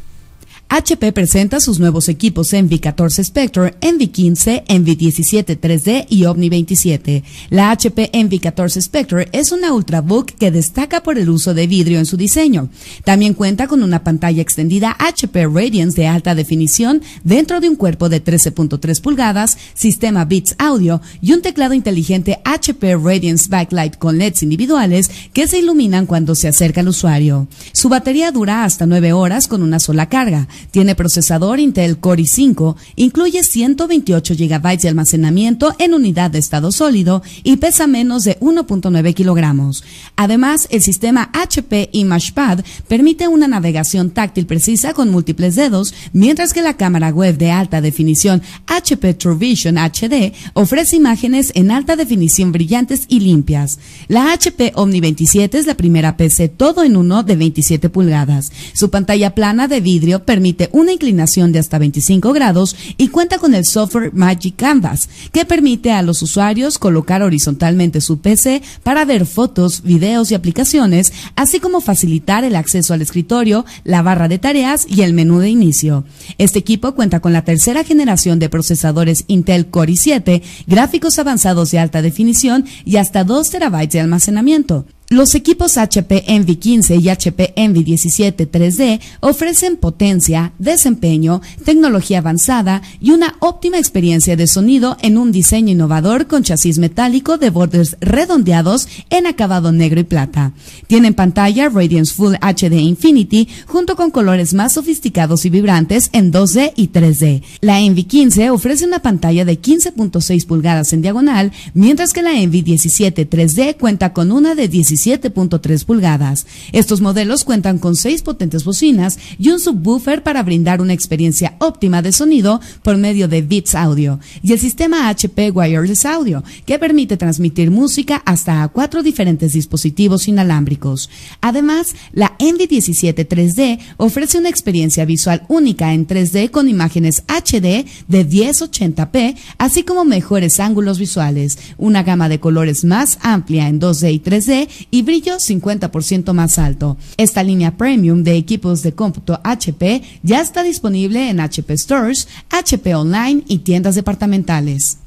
A: HP presenta sus nuevos equipos Envy 14 Spectre, Envy 15, Envy 17 3D y Omni 27. La HP Envy 14 Spectre es una ultrabook que destaca por el uso de vidrio en su diseño. También cuenta con una pantalla extendida HP Radiance de alta definición dentro de un cuerpo de 13.3 pulgadas, sistema Beats Audio y un teclado inteligente HP Radiance Backlight con LEDs individuales que se iluminan cuando se acerca al usuario. Su batería dura hasta 9 horas con una sola carga. Tiene procesador Intel Core i5, incluye 128 GB de almacenamiento en unidad de estado sólido y pesa menos de 1.9 kilogramos. Además, el sistema HP ImagePad permite una navegación táctil precisa con múltiples dedos, mientras que la cámara web de alta definición HP TrueVision HD ofrece imágenes en alta definición brillantes y limpias. La HP Omni 27 es la primera PC todo en uno de 27 pulgadas. Su pantalla plana de vidrio permite una inclinación de hasta 25 grados y cuenta con el software Magic Canvas, que permite a los usuarios colocar horizontalmente su PC para ver fotos, videos y aplicaciones, así como facilitar el acceso al escritorio, la barra de tareas y el menú de inicio. Este equipo cuenta con la tercera generación de procesadores Intel Core i7, gráficos avanzados de alta definición y hasta 2 TB de almacenamiento. Los equipos HP Envy 15 y HP Envy 17 3D ofrecen potencia, desempeño, tecnología avanzada y una óptima experiencia de sonido en un diseño innovador con chasis metálico de bordes redondeados en acabado negro y plata. Tienen pantalla Radiance Full HD Infinity junto con colores más sofisticados y vibrantes en 2D y 3D. La Envy 15 ofrece una pantalla de 15.6 pulgadas en diagonal, mientras que la Envy 17 3D cuenta con una de 17.3 pulgadas. Estos modelos cuentan con 6 potentes bocinas y un subwoofer para brindar una experiencia óptima de sonido por medio de Beats Audio y el sistema HP Wireless Audio, que permite transmitir música hasta a 4 diferentes dispositivos inalámbricos. Además, la Envy 17 3D ofrece una experiencia visual única en 3D con imágenes HD de 1080p, así como mejores ángulos visuales, una gama de colores más amplia en 2D y 3D y brillo 50% más alto. Esta línea premium de equipos de cómputo HP ya está disponible en HP Stores, HP Online y tiendas departamentales.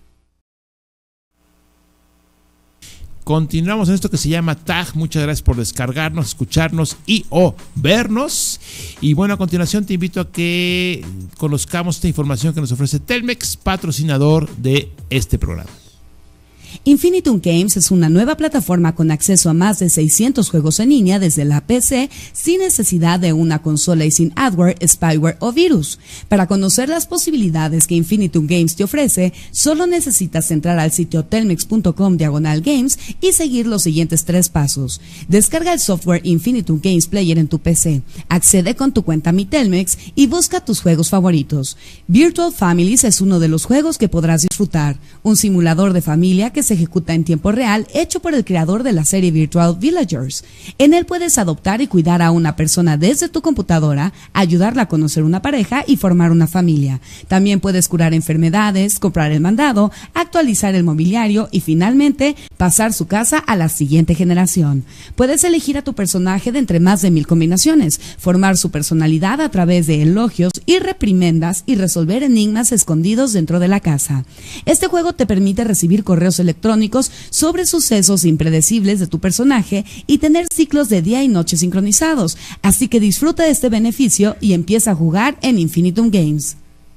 B: Continuamos en esto que se llama TAG. Muchas gracias por descargarnos, escucharnos y o vernos. Y bueno, a continuación te invito a que conozcamos esta información que nos ofrece Telmex, patrocinador de este programa.
A: Infinitum Games es una nueva plataforma con acceso a más de 600 juegos en línea desde la PC sin necesidad de una consola y sin adware, spyware o virus. Para conocer las posibilidades que Infinitum Games te ofrece, solo necesitas entrar al sitio telmex.com/games y seguir los siguientes 3 pasos. Descarga el software Infinitum Games Player en tu PC, accede con tu cuenta Mi Telmex y busca tus juegos favoritos. Virtual Families es uno de los juegos que podrás disfrutar, un simulador de familia que se ejecuta en tiempo real hecho por el creador de la serie Virtual Villagers. En él puedes adoptar y cuidar a una persona desde tu computadora, ayudarla a conocer una pareja y formar una familia. También puedes curar enfermedades, comprar el mandado, actualizar el mobiliario y finalmente pasar su casa a la siguiente generación. Puedes elegir a tu personaje de entre más de 1000 combinaciones, formar su personalidad a través de elogios y reprimendas y resolver enigmas escondidos dentro de la casa. Este juego te permite recibir correos electrónicos sobre sucesos impredecibles de tu personaje y tener ciclos de día y noche sincronizados, así que disfruta de este beneficio y empieza a jugar en Infinitum Games.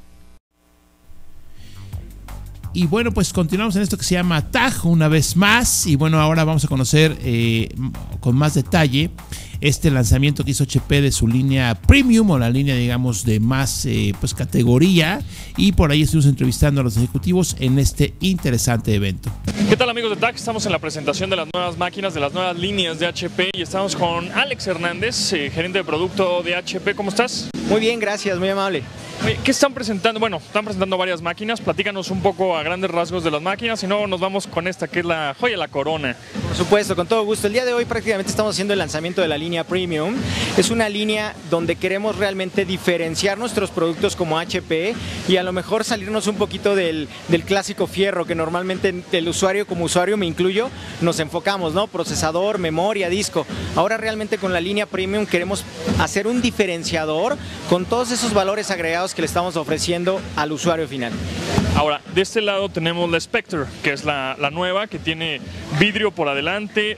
B: Y bueno, pues continuamos en esto que se llama TAG una vez más. Y bueno, ahora vamos a conocer con más detalle este lanzamiento que hizo HP de su línea Premium, o la línea, digamos, de más pues categoría. Y por ahí estuvimos entrevistando a los ejecutivos en este interesante evento.
F: ¿Qué tal, amigos de TAG? Estamos en la presentación de las nuevas máquinas, de las nuevas líneas de HP, y estamos con Alex Hernández, gerente de producto de HP. ¿Cómo estás?
K: Muy bien, gracias, muy amable.
F: Oye, ¿qué están presentando? Bueno, están presentando varias máquinas. Platícanos un poco a grandes rasgos de las máquinas y luego nos vamos con esta que es la joya de la corona.
K: Por supuesto, con todo gusto. El día de hoy prácticamente estamos haciendo el lanzamiento de la línea Premium. Es una línea donde queremos realmente diferenciar nuestros productos como HP y a lo mejor salirnos un poquito del clásico fierro que normalmente el usuario, como usuario me incluyo, nos enfocamos, ¿no? Procesador, memoria, disco. Ahora realmente con la línea Premium queremos hacer un diferenciador con todos esos valores agregados que le estamos ofreciendo al usuario final.
F: Ahora, de este lado tenemos la Spectre, que es la nueva, que tiene vidrio por adelante,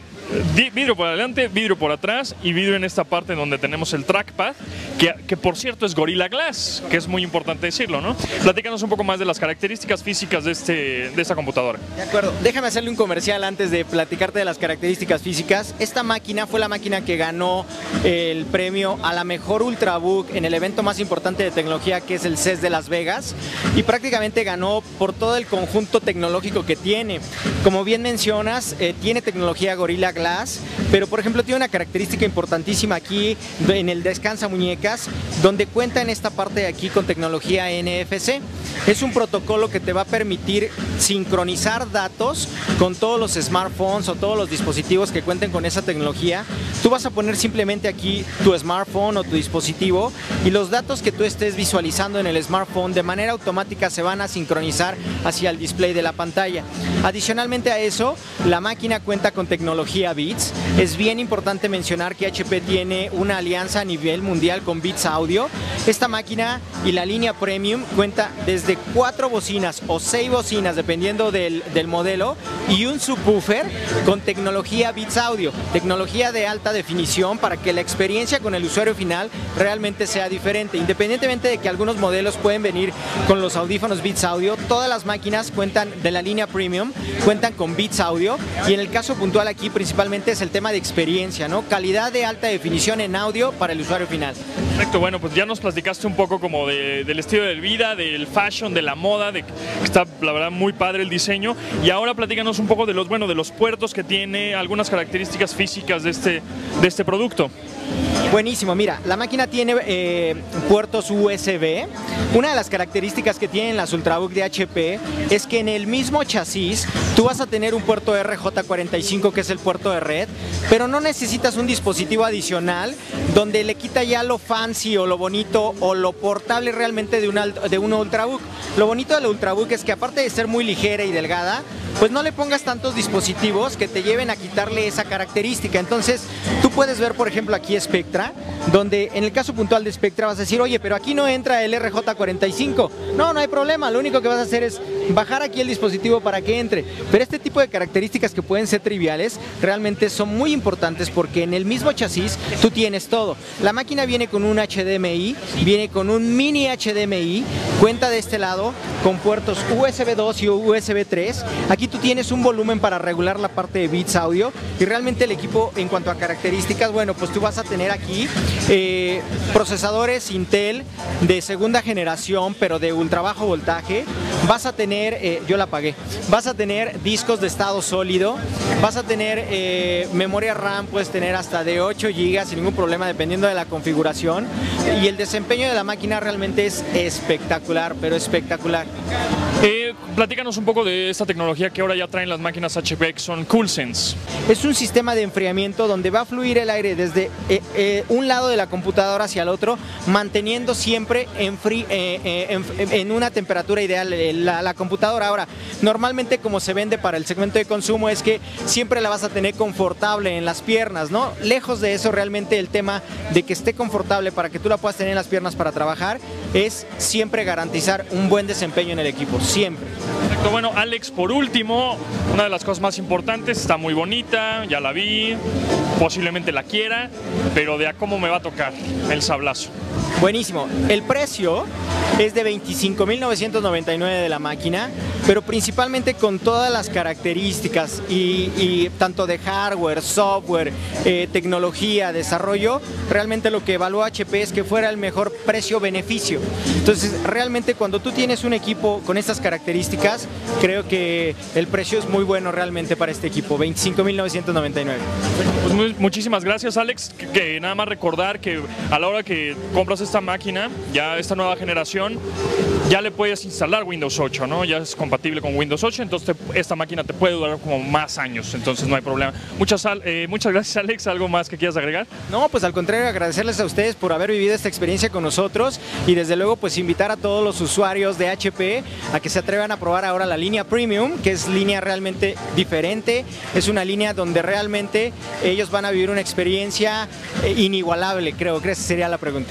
F: vidrio por atrás y vidrio en esta parte donde tenemos el trackpad, que por cierto es Gorilla Glass, que es muy importante decirlo, ¿no? Platícanos un poco más de las características físicas de esta computadora.
K: De acuerdo, déjame hacerle un comercial antes de platicarte de las características físicas. Esta máquina fue la máquina que ganó el premio a la mejor Ultrabook en el evento más importante de tecnología, que es el CES de Las Vegas, y prácticamente ganó por todo el conjunto tecnológico que tiene. Como bien mencionas, tiene tecnología Gorilla Glass, pero por ejemplo tiene una característica importantísima aquí en el descansa muñecas, donde cuenta en esta parte de aquí con tecnología NFC. Es un protocolo que te va a permitir sincronizar datos con todos los smartphones o todos los dispositivos que cuenten con esa tecnología. Tú vas a poner simplemente aquí tu smartphone o tu dispositivo y los datos que tú estés visualizando en el smartphone de manera automática se van a sincronizar hacia el display de la pantalla. Adicionalmente a eso, la máquina cuenta con tecnología Beats. Es bien importante mencionar que HP tiene una alianza a nivel mundial con Beats Audio. Esta máquina y la línea Premium cuenta desde 4 bocinas o 6 bocinas dependiendo del modelo y un subwoofer con tecnología Beats Audio, tecnología de alta definición para que la experiencia con el usuario final realmente sea diferente. Independientemente de que algunos modelos pueden venir con los audífonos Beats Audio, todas las máquinas cuentan de la línea Premium, cuentan con Beats Audio, y en el caso puntual aquí principalmente es el tema de experiencia, ¿no? Calidad de alta definición en audio para el usuario final.
F: Perfecto, bueno, pues ya nos platicaste un poco como del estilo de vida, del fashion, de la moda, de que está la verdad muy padre el diseño, y ahora platícanos un poco de los puertos que tiene, algunas características físicas de este producto.
K: Buenísimo, mira, la máquina tiene puertos USB. Una de las características que tienen las Ultrabook de HP es que en el mismo chasis tú vas a tener un puerto RJ45, que es el puerto de red, pero no necesitas un dispositivo adicional donde le quita ya lo fancy o lo bonito o lo portable realmente de una Ultrabook. Lo bonito de la Ultrabook es que aparte de ser muy ligera y delgada, pues no le pongas tantos dispositivos que te lleven a quitarle esa característica. Entonces, tú puedes ver, por ejemplo, aquí Spectra, donde en el caso puntual de Spectra vas a decir, oye, pero aquí no entra el RJ45. No hay problema, lo único que vas a hacer es bajar aquí el dispositivo para que entre. Pero este tipo de características que pueden ser triviales, realmente son muy importantes porque en el mismo chasis tú tienes todo. La máquina viene con un HDMI, viene con un mini HDMI, cuenta de este lado con puertos USB 2 y USB 3. Aquí tú tienes un volumen para regular la parte de bits audio y realmente el equipo en cuanto a características, bueno, pues tú vas a tener aquí procesadores Intel de segunda generación, pero de ultra bajo voltaje. Vas a tener, yo la apagué, vas a tener discos de estado sólido, vas a tener memoria RAM, puedes tener hasta de 8 GB sin ningún problema dependiendo de la configuración, y el desempeño de la máquina realmente es espectacular, pero espectacular.
F: Platícanos un poco de esta tecnología que ahora ya traen las máquinas HP, que son CoolSense.
K: Es un sistema de enfriamiento donde va a fluir el aire desde un lado de la computadora hacia el otro, manteniendo siempre en una temperatura ideal la computadora. Ahora, normalmente como se vende para el segmento de consumo es que siempre la vas a tener confortable en las piernas, ¿no? Lejos de eso, realmente el tema de que esté confortable para que tú la puedas tener en las piernas para trabajar es siempre garantizar un buen desempeño en el equipo, siempre.
F: Perfecto. Bueno, Alex, por último, una de las cosas más importantes, está muy bonita, ya la vi, posiblemente la quiera, pero de a cómo me va a tocar el sablazo.
K: Buenísimo. El precio es de $25,999 de la máquina, pero principalmente con todas las características y tanto de hardware, software, tecnología, desarrollo, realmente lo que evaluó HP es que fuera el mejor precio-beneficio. Entonces, realmente cuando tú tienes un equipo con estas características, creo que el precio es muy bueno realmente para este equipo, $25,999.
F: Pues muchísimas gracias, Alex. Que nada más recordar que a la hora que compras esta máquina, ya esta nueva generación, ya le puedes instalar Windows 8, ¿no? Ya es compatible con Windows 8, entonces esta máquina te puede durar como más años, entonces no hay problema. Muchas gracias, Alex. ¿Algo más que quieras agregar?
K: No, pues al contrario, agradecerles a ustedes por haber vivido esta experiencia con nosotros y desde luego pues invitar a todos los usuarios de HP a que se atrevan a probar ahora la línea Premium, que es línea realmente diferente, es una línea donde realmente ellos van a vivir una experiencia inigualable, creo que esa sería la pregunta.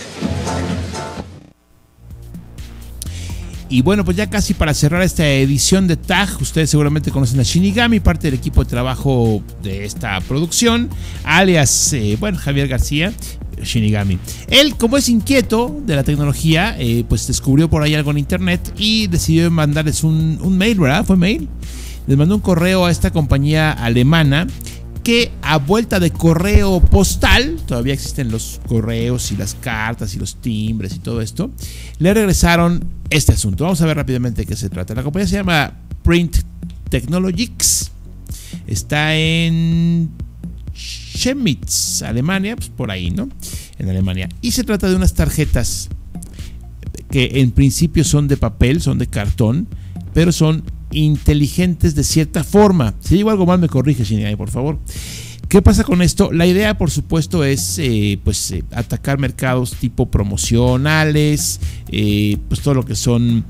B: Y bueno, pues ya casi para cerrar esta edición de TAG, ustedes seguramente conocen a Shinigami, parte del equipo de trabajo de esta producción, alias, Javier García, Shinigami. Él, como es inquieto de la tecnología, pues descubrió por ahí algo en internet y decidió mandarles un mail, ¿verdad? ¿Fue mail? Les mandó un correo a esta compañía alemana que a vuelta de correo postal, todavía existen los correos y las cartas y los timbres y todo esto, le regresaron este asunto. Vamos a ver rápidamente de qué se trata. La compañía se llama Print Technologies, está en Chemnitz, Alemania, pues por ahí, ¿no? En Alemania. Y se trata de unas tarjetas que en principio son de papel, son de cartón, pero son inteligentes de cierta forma. Si digo algo mal me corrige, Shinigami, por favor. ¿Qué pasa con esto? La idea, por supuesto, es atacar mercados tipo promocionales, pues todo lo que son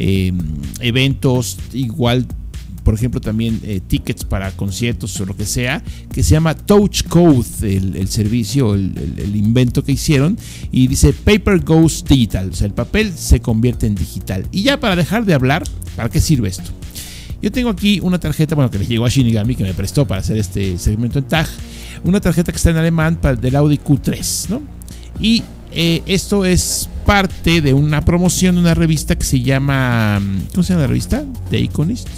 B: eventos, igual, por ejemplo, también tickets para conciertos o lo que sea, que se llama Touch Code, el servicio, el invento que hicieron, y dice Paper Goes Digital, o sea, el papel se convierte en digital. Y ya para dejar de hablar, ¿para qué sirve esto? Yo tengo aquí una tarjeta, que le llegó a Shinigami, que me prestó para hacer este segmento en TAG, una tarjeta que está en alemán del Audi Q3, ¿no? Y esto es parte de una promoción de una revista que se llama, ¿cómo se llama la revista? The Iconist.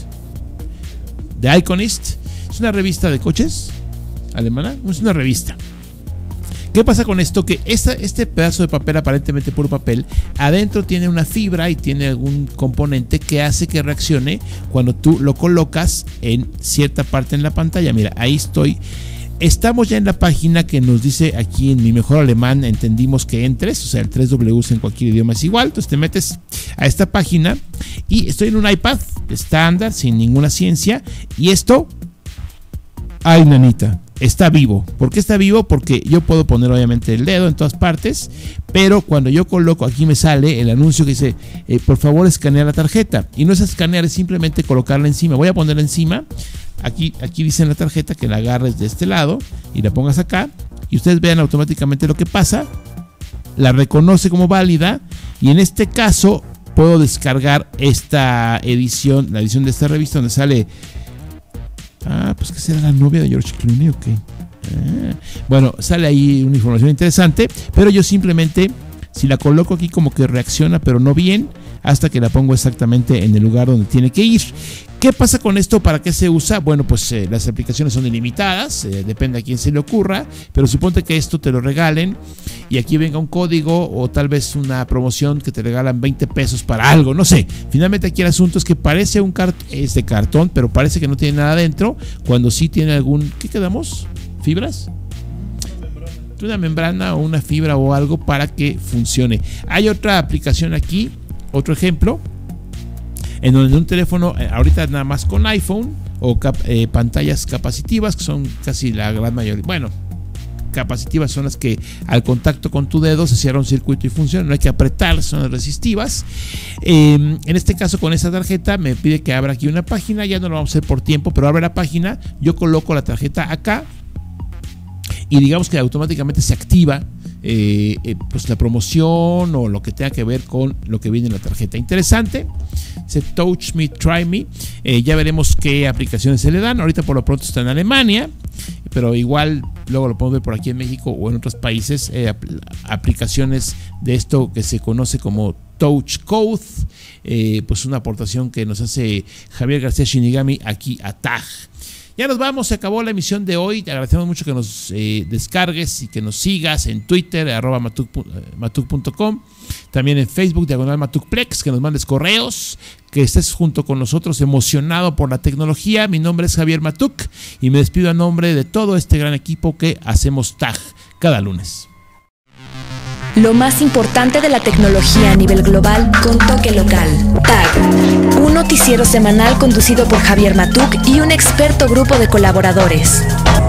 B: The Iconist es una revista de coches alemana, es una revista. ¿Qué pasa con esto? Que este pedazo de papel, aparentemente puro papel, adentro tiene una fibra y tiene algún componente que hace que reaccione cuando tú lo colocas en cierta parte en la pantalla. Mira, ahí estoy. Estamos ya en la página que nos dice aquí en mi mejor alemán, entendimos que entres, o sea, el 3W en cualquier idioma es igual. Entonces te metes a esta página y estoy en un iPad estándar, sin ninguna ciencia, y esto, ay, nanita, está vivo. ¿Por qué está vivo? Porque yo puedo poner obviamente el dedo en todas partes, pero cuando yo coloco, aquí me sale el anuncio que dice por favor escanea la tarjeta, y no es escanear, es simplemente colocarla encima. Voy a ponerla encima. Aquí dice en la tarjeta que la agarres de este lado y la pongas acá, y ustedes vean automáticamente lo que pasa, la reconoce como válida, y en este caso puedo descargar esta edición, la edición de esta revista donde sale, pues que será la novia de George Clooney o qué. Bueno, sale ahí una información interesante, pero yo simplemente, si la coloco aquí, como que reacciona, pero no bien, hasta que la pongo exactamente en el lugar donde tiene que ir. ¿Qué pasa con esto? ¿Para qué se usa? Bueno, pues las aplicaciones son ilimitadas, depende a quién se le ocurra, pero suponte que esto te lo regalen y aquí venga un código o tal vez una promoción que te regalan 20 pesos para algo, no sé. Finalmente aquí el asunto es que parece es de cartón, pero parece que no tiene nada dentro, cuando sí tiene algún, ¿qué quedamos? ¿Fibras? Una membrana o una fibra o algo para que funcione. Hay otra aplicación aquí, otro ejemplo, en donde un teléfono, ahorita nada más con iPhone o pantallas capacitivas, que son casi la gran mayoría, bueno, capacitivas son las que al contacto con tu dedo se cierra un circuito y funciona, no hay que apretar, son las resistivas. En este caso, con esta tarjeta me pide que abra aquí una página, ya no lo vamos a hacer por tiempo, pero abre la página, yo coloco la tarjeta acá y digamos que automáticamente se activa pues la promoción o lo que tenga que ver con lo que viene en la tarjeta. Interesante. Dice Touch Me, Try Me. Ya veremos qué aplicaciones se le dan. Ahorita por lo pronto está en Alemania, pero igual luego lo podemos ver por aquí en México o en otros países. Aplicaciones de esto que se conoce como Touch Code, pues una aportación que nos hace Javier García Shinigami aquí a TAG. Ya nos vamos, se acabó la emisión de hoy. Te agradecemos mucho que nos descargues y que nos sigas en Twitter, @matuk.com, también en Facebook, /MatukPlex, que nos mandes correos, que estés junto con nosotros emocionado por la tecnología. Mi nombre es Javier Matuk y me despido a nombre de todo este gran equipo que hacemos TAG cada lunes.
C: Lo más importante de la tecnología a nivel global con toque local. TAG, un noticiero semanal conducido por Javier Matuk y un experto grupo de colaboradores.